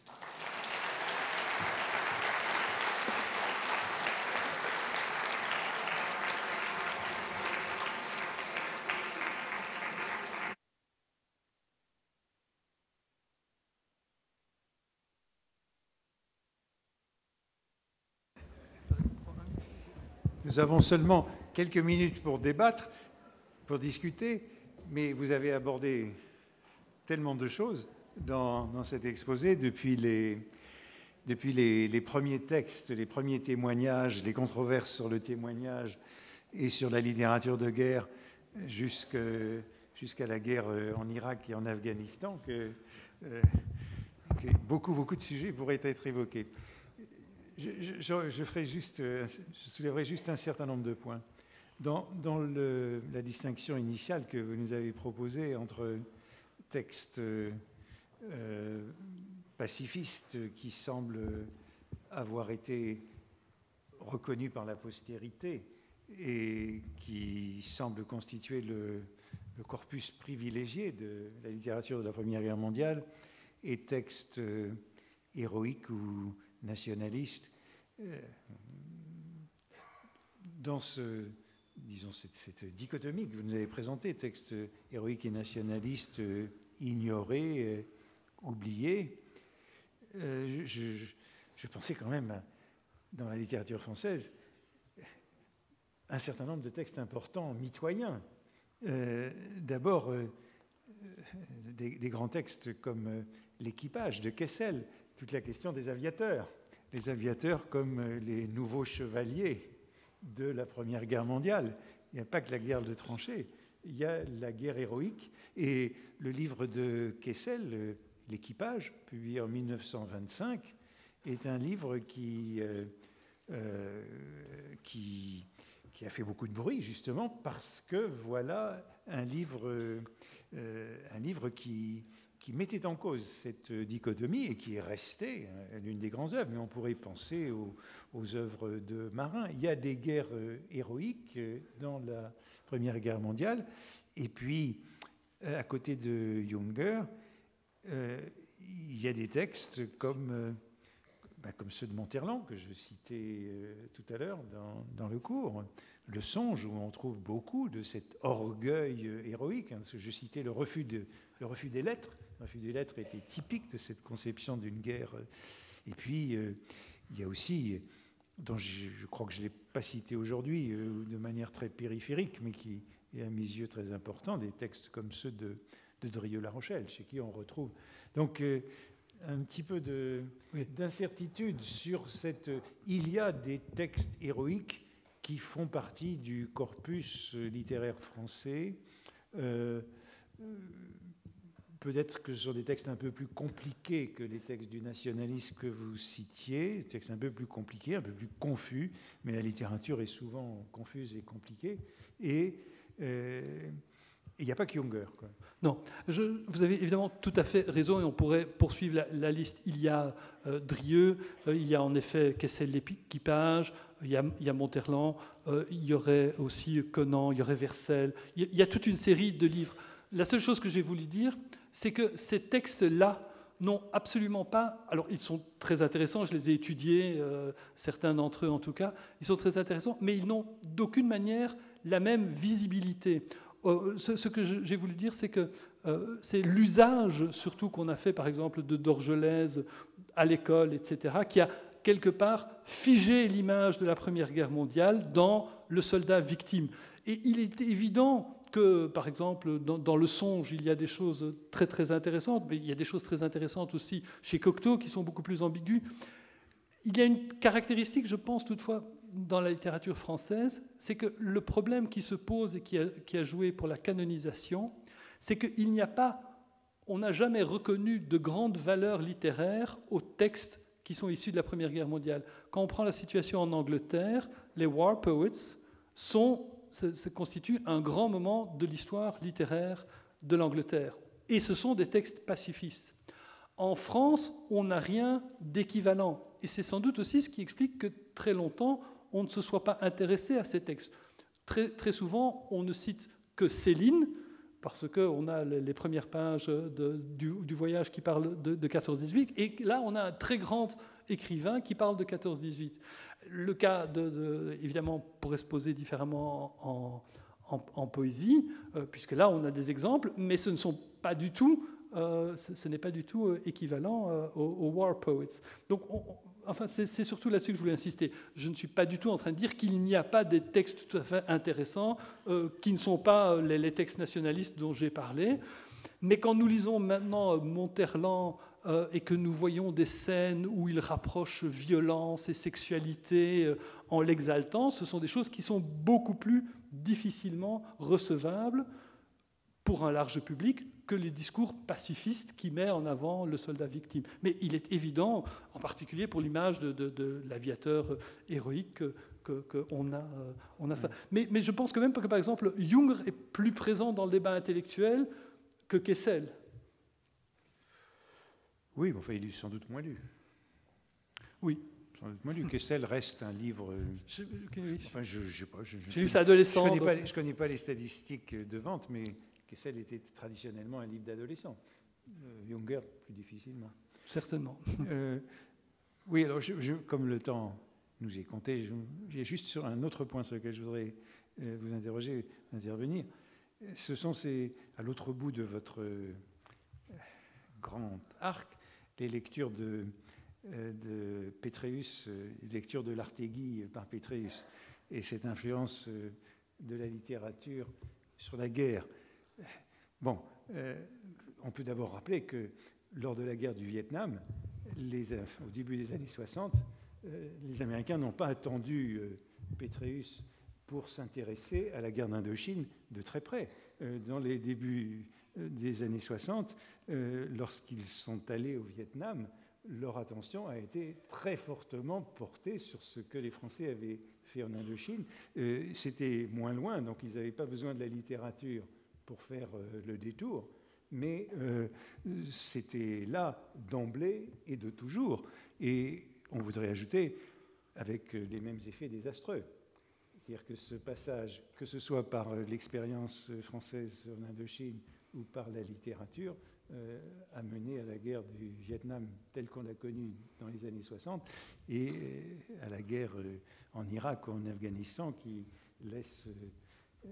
Nous avons seulement quelques minutes pour débattre, pour discuter, mais vous avez abordé tellement de choses dans, dans cet exposé, depuis, les, depuis les, les premiers textes, les premiers témoignages, les controverses sur le témoignage et sur la littérature de guerre, jusqu'à la guerre en Irak et en Afghanistan, que, euh, que beaucoup, beaucoup de sujets pourraient être évoqués. Je, je, je, ferai juste, je soulèverai juste un certain nombre de points. Dans, dans le, la distinction initiale que vous nous avez proposée entre textes euh, pacifistes qui semblent avoir été reconnus par la postérité et qui semblent constituer le, le corpus privilégié de la littérature de la Première Guerre mondiale, et textes euh, héroïques ou nationalistes, euh, dans ce, disons, cette, cette dichotomie que vous nous avez présentée, textes héroïques et nationalistes euh, ignorés, euh, oubliés, euh, je, je, je pensais quand même, à, dans la littérature française, un certain nombre de textes importants, mitoyens. Euh, D'abord, euh, des, des grands textes comme euh, L'équipage de Kessel, toute la question des aviateurs. Les aviateurs comme les nouveaux chevaliers de la Première Guerre mondiale. Il n'y a pas que la guerre de tranchées, il y a la guerre héroïque. Et le livre de Kessel, L'équipage, publié en mille neuf cent vingt-cinq, est un livre qui, euh, euh, qui, qui a fait beaucoup de bruit, justement, parce que voilà un livre, euh, un livre qui... qui mettait en cause cette dichotomie et qui est restée l'une des grandes œuvres. Mais on pourrait penser aux, aux œuvres de Marin. Il y a des guerres héroïques dans la Première Guerre mondiale. Et puis, à côté de Junger, euh, il y a des textes comme, euh, ben, comme ceux de Monterland, que je citais euh, tout à l'heure dans, dans le cours. Le Songe, où on trouve beaucoup de cet orgueil héroïque. Hein, parce que je citais le refus, de, le refus des lettres. Le refus des lettres était typique de cette conception d'une guerre. Et puis, euh, il y a aussi, dont je, je crois que je ne l'ai pas cité aujourd'hui, euh, de manière très périphérique, mais qui est à mes yeux très important, des textes comme ceux de, de Drieux-La Rochelle, chez qui on retrouve donc euh, un petit peu de, oui. d'incertitude sur cette... Il y a des textes héroïques qui font partie du corpus littéraire français. Euh, Peut-être que ce sont des textes un peu plus compliqués que les textes du nationalisme que vous citiez, des textes un peu plus compliqués, un peu plus confus, mais la littérature est souvent confuse et compliquée. Et euh, il n'y a pas que Junger, quoi. Non, je, vous avez évidemment tout à fait raison, et on pourrait poursuivre la, la liste. Il y a euh, Drieux, euh, il y a en effet Kessel l'équipage, il y a, il y a Monterland, euh, il y aurait aussi Conan, il y aurait Vercel, il y, a, il y a toute une série de livres. La seule chose que j'ai voulu dire, c'est que ces textes-là n'ont absolument pas... Alors, ils sont très intéressants, je les ai étudiés, euh, certains d'entre eux en tout cas, ils sont très intéressants, mais ils n'ont d'aucune manière la même visibilité. Euh, ce, ce que j'ai voulu dire, c'est que euh, c'est l'usage, surtout qu'on a fait, par exemple, de Dorgelès à l'école, et cetera, qui a quelque part figé l'image de la Première Guerre mondiale dans le soldat victime. Et il est évident que, par exemple, dans, dans Le Songe, il y a des choses très très intéressantes, mais il y a des choses très intéressantes aussi chez Cocteau qui sont beaucoup plus ambiguës. Il y a une caractéristique, je pense toutefois, dans la littérature française, c'est que le problème qui se pose et qui a, qui a joué pour la canonisation, c'est qu'il n'y a pas, on n'a jamais reconnu de grandes valeurs littéraires aux textes qui sont issus de la Première Guerre mondiale. Quand on prend la situation en Angleterre, les war poets sont, se, se constituent un grand moment de l'histoire littéraire de l'Angleterre. Et ce sont des textes pacifistes. En France, on n'a rien d'équivalent. Et c'est sans doute aussi ce qui explique que très longtemps, on ne se soit pas intéressé à ces textes. Très, très souvent, on ne cite que Céline, parce qu'on a les premières pages de, du, du voyage qui parlent de, de quatorze dix-huit, et là, on a un très grand écrivain qui parle de quatorze dix-huit. Le cas, de, de, évidemment, pourrait se poser différemment en, en, en poésie, euh, puisque là, on a des exemples, mais ce ne sont pas du tout... Euh, ce, ce n'est pas du tout équivalent euh, aux, aux war poets. Donc, on, on, enfin, c'est, c'est surtout là-dessus que je voulais insister. Je ne suis pas du tout en train de dire qu'il n'y a pas des textes tout à fait intéressants, euh, qui ne sont pas les, les textes nationalistes dont j'ai parlé. Mais quand nous lisons maintenant Monterland euh, et que nous voyons des scènes où il rapproche violence et sexualité euh, en l'exaltant, ce sont des choses qui sont beaucoup plus difficilement recevables pour un large public que les discours pacifistes qui mettent en avant le soldat victime. Mais il est évident, en particulier pour l'image de, de, de l'aviateur héroïque, qu'on que a, on a ça. Mais, mais je pense quand même que, par exemple, Junger est plus présent dans le débat intellectuel que Kessel. Oui, mais enfin, il est sans doute moins lu. Oui. Sans doute moins lu. Kessel reste un livre... Je, okay, enfin, je ne sais pas. Je, je, J'ai lu ça adolescent. Je ne connais, donc... connais pas les statistiques de vente, mais... Kessel était traditionnellement un livre d'adolescent. Euh, Junger, plus difficilement. Certainement. Euh, oui, alors, je, je, comme le temps nous est compté, j'ai juste sur un autre point sur lequel je voudrais euh, vous interroger, intervenir. Ce sont ces, à l'autre bout de votre euh, grand arc, les lectures de, euh, de Pétréus, euh, les lectures de l'Artégie par Pétréus, et cette influence euh, de la littérature sur la guerre. Bon, euh, on peut d'abord rappeler que lors de la guerre du Vietnam, les, au début des années soixante, euh, les Américains n'ont pas attendu euh, Pétréus pour s'intéresser à la guerre d'Indochine de très près. Euh, dans les débuts des années soixante, euh, lorsqu'ils sont allés au Vietnam, leur attention a été très fortement portée sur ce que les Français avaient fait en Indochine. Euh, c'était moins loin, donc ils n'avaient pas besoin de la littérature pour faire euh, le détour, mais euh, c'était là d'emblée et de toujours. Et on voudrait ajouter, avec les mêmes effets désastreux, c'est-à-dire que ce passage, que ce soit par l'expérience française en Indochine ou par la littérature, euh, a mené à la guerre du Vietnam telle qu'on l'a connue dans les années soixante et à la guerre en Irak ou en Afghanistan qui laisse... Euh,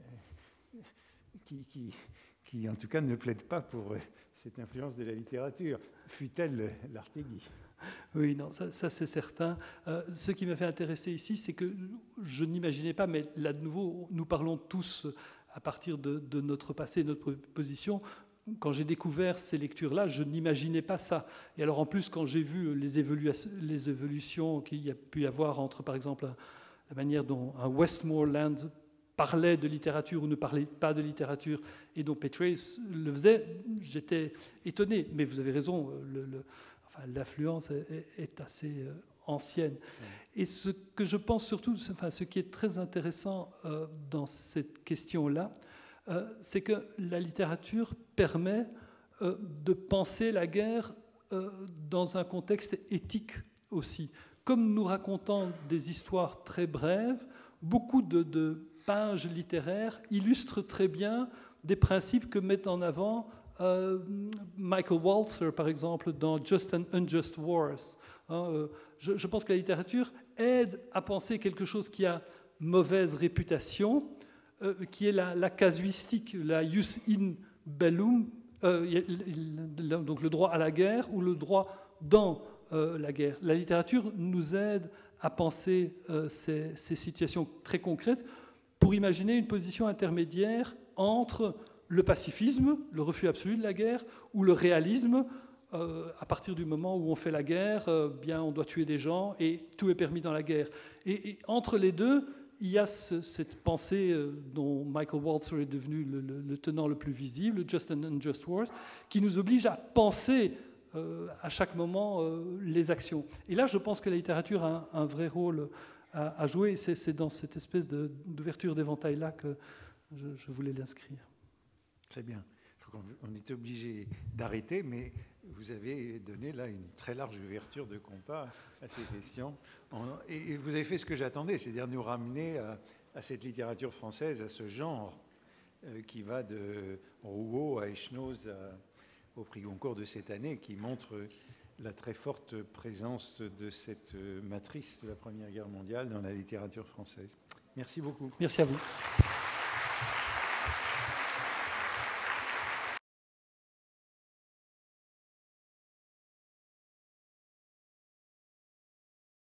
Qui, qui, qui, en tout cas, ne plaide pas pour cette influence de la littérature, fût-elle l'Artégie. Oui, non, ça, ça c'est certain. Euh, ce qui m'a fait intéresser ici, c'est que je n'imaginais pas, mais là, de nouveau, nous parlons tous à partir de, de notre passé, de notre position. Quand j'ai découvert ces lectures-là, je n'imaginais pas ça. Et alors, en plus, quand j'ai vu les, évolu- les évolutions qu'il y a pu y avoir entre, par exemple, la manière dont un Westmoreland parlait de littérature ou ne parlait pas de littérature, et dont Pétréus le faisait, j'étais étonné. Mais vous avez raison, le, le, enfin, l'affluence est, est assez euh, ancienne. Ouais. Et ce que je pense surtout, enfin, ce qui est très intéressant euh, dans cette question-là, euh, c'est que la littérature permet euh, de penser la guerre euh, dans un contexte éthique aussi. Comme nous racontons des histoires très brèves, beaucoup de... de pages littéraires illustrent très bien des principes que met en avant euh, Michael Walzer, par exemple, dans Just and Unjust Wars. Hein, euh, je, je pense que la littérature aide à penser quelque chose qui a mauvaise réputation, euh, qui est la, la casuistique, la jus in bellum, euh, donc le droit à la guerre ou le droit dans euh, la guerre. La littérature nous aide à penser euh, ces, ces situations très concrètes pour imaginer une position intermédiaire entre le pacifisme, le refus absolu de la guerre, ou le réalisme. Euh, à partir du moment où on fait la guerre, euh, bien on doit tuer des gens et tout est permis dans la guerre. Et, et entre les deux, il y a ce, cette pensée euh, dont Michael Walzer est devenu le, le, le tenant le plus visible, Just and Unjust Wars, qui nous oblige à penser euh, à chaque moment euh, les actions. Et là, je pense que la littérature a un, un vrai rôle à, à jouer. C'est, c'est dans cette espèce de, d'ouverture d'éventail-là que je, je voulais l'inscrire. Très bien. On est obligé d'arrêter, mais vous avez donné là une très large ouverture de compas à ces questions. Et vous avez fait ce que j'attendais, c'est-à-dire nous ramener à, à cette littérature française, à ce genre euh, qui va de Rouault à Echenoz à, au prix Goncourt de cette année, qui montre la très forte présence de cette matrice de la Première Guerre mondiale dans la littérature française. Merci beaucoup. Merci à vous.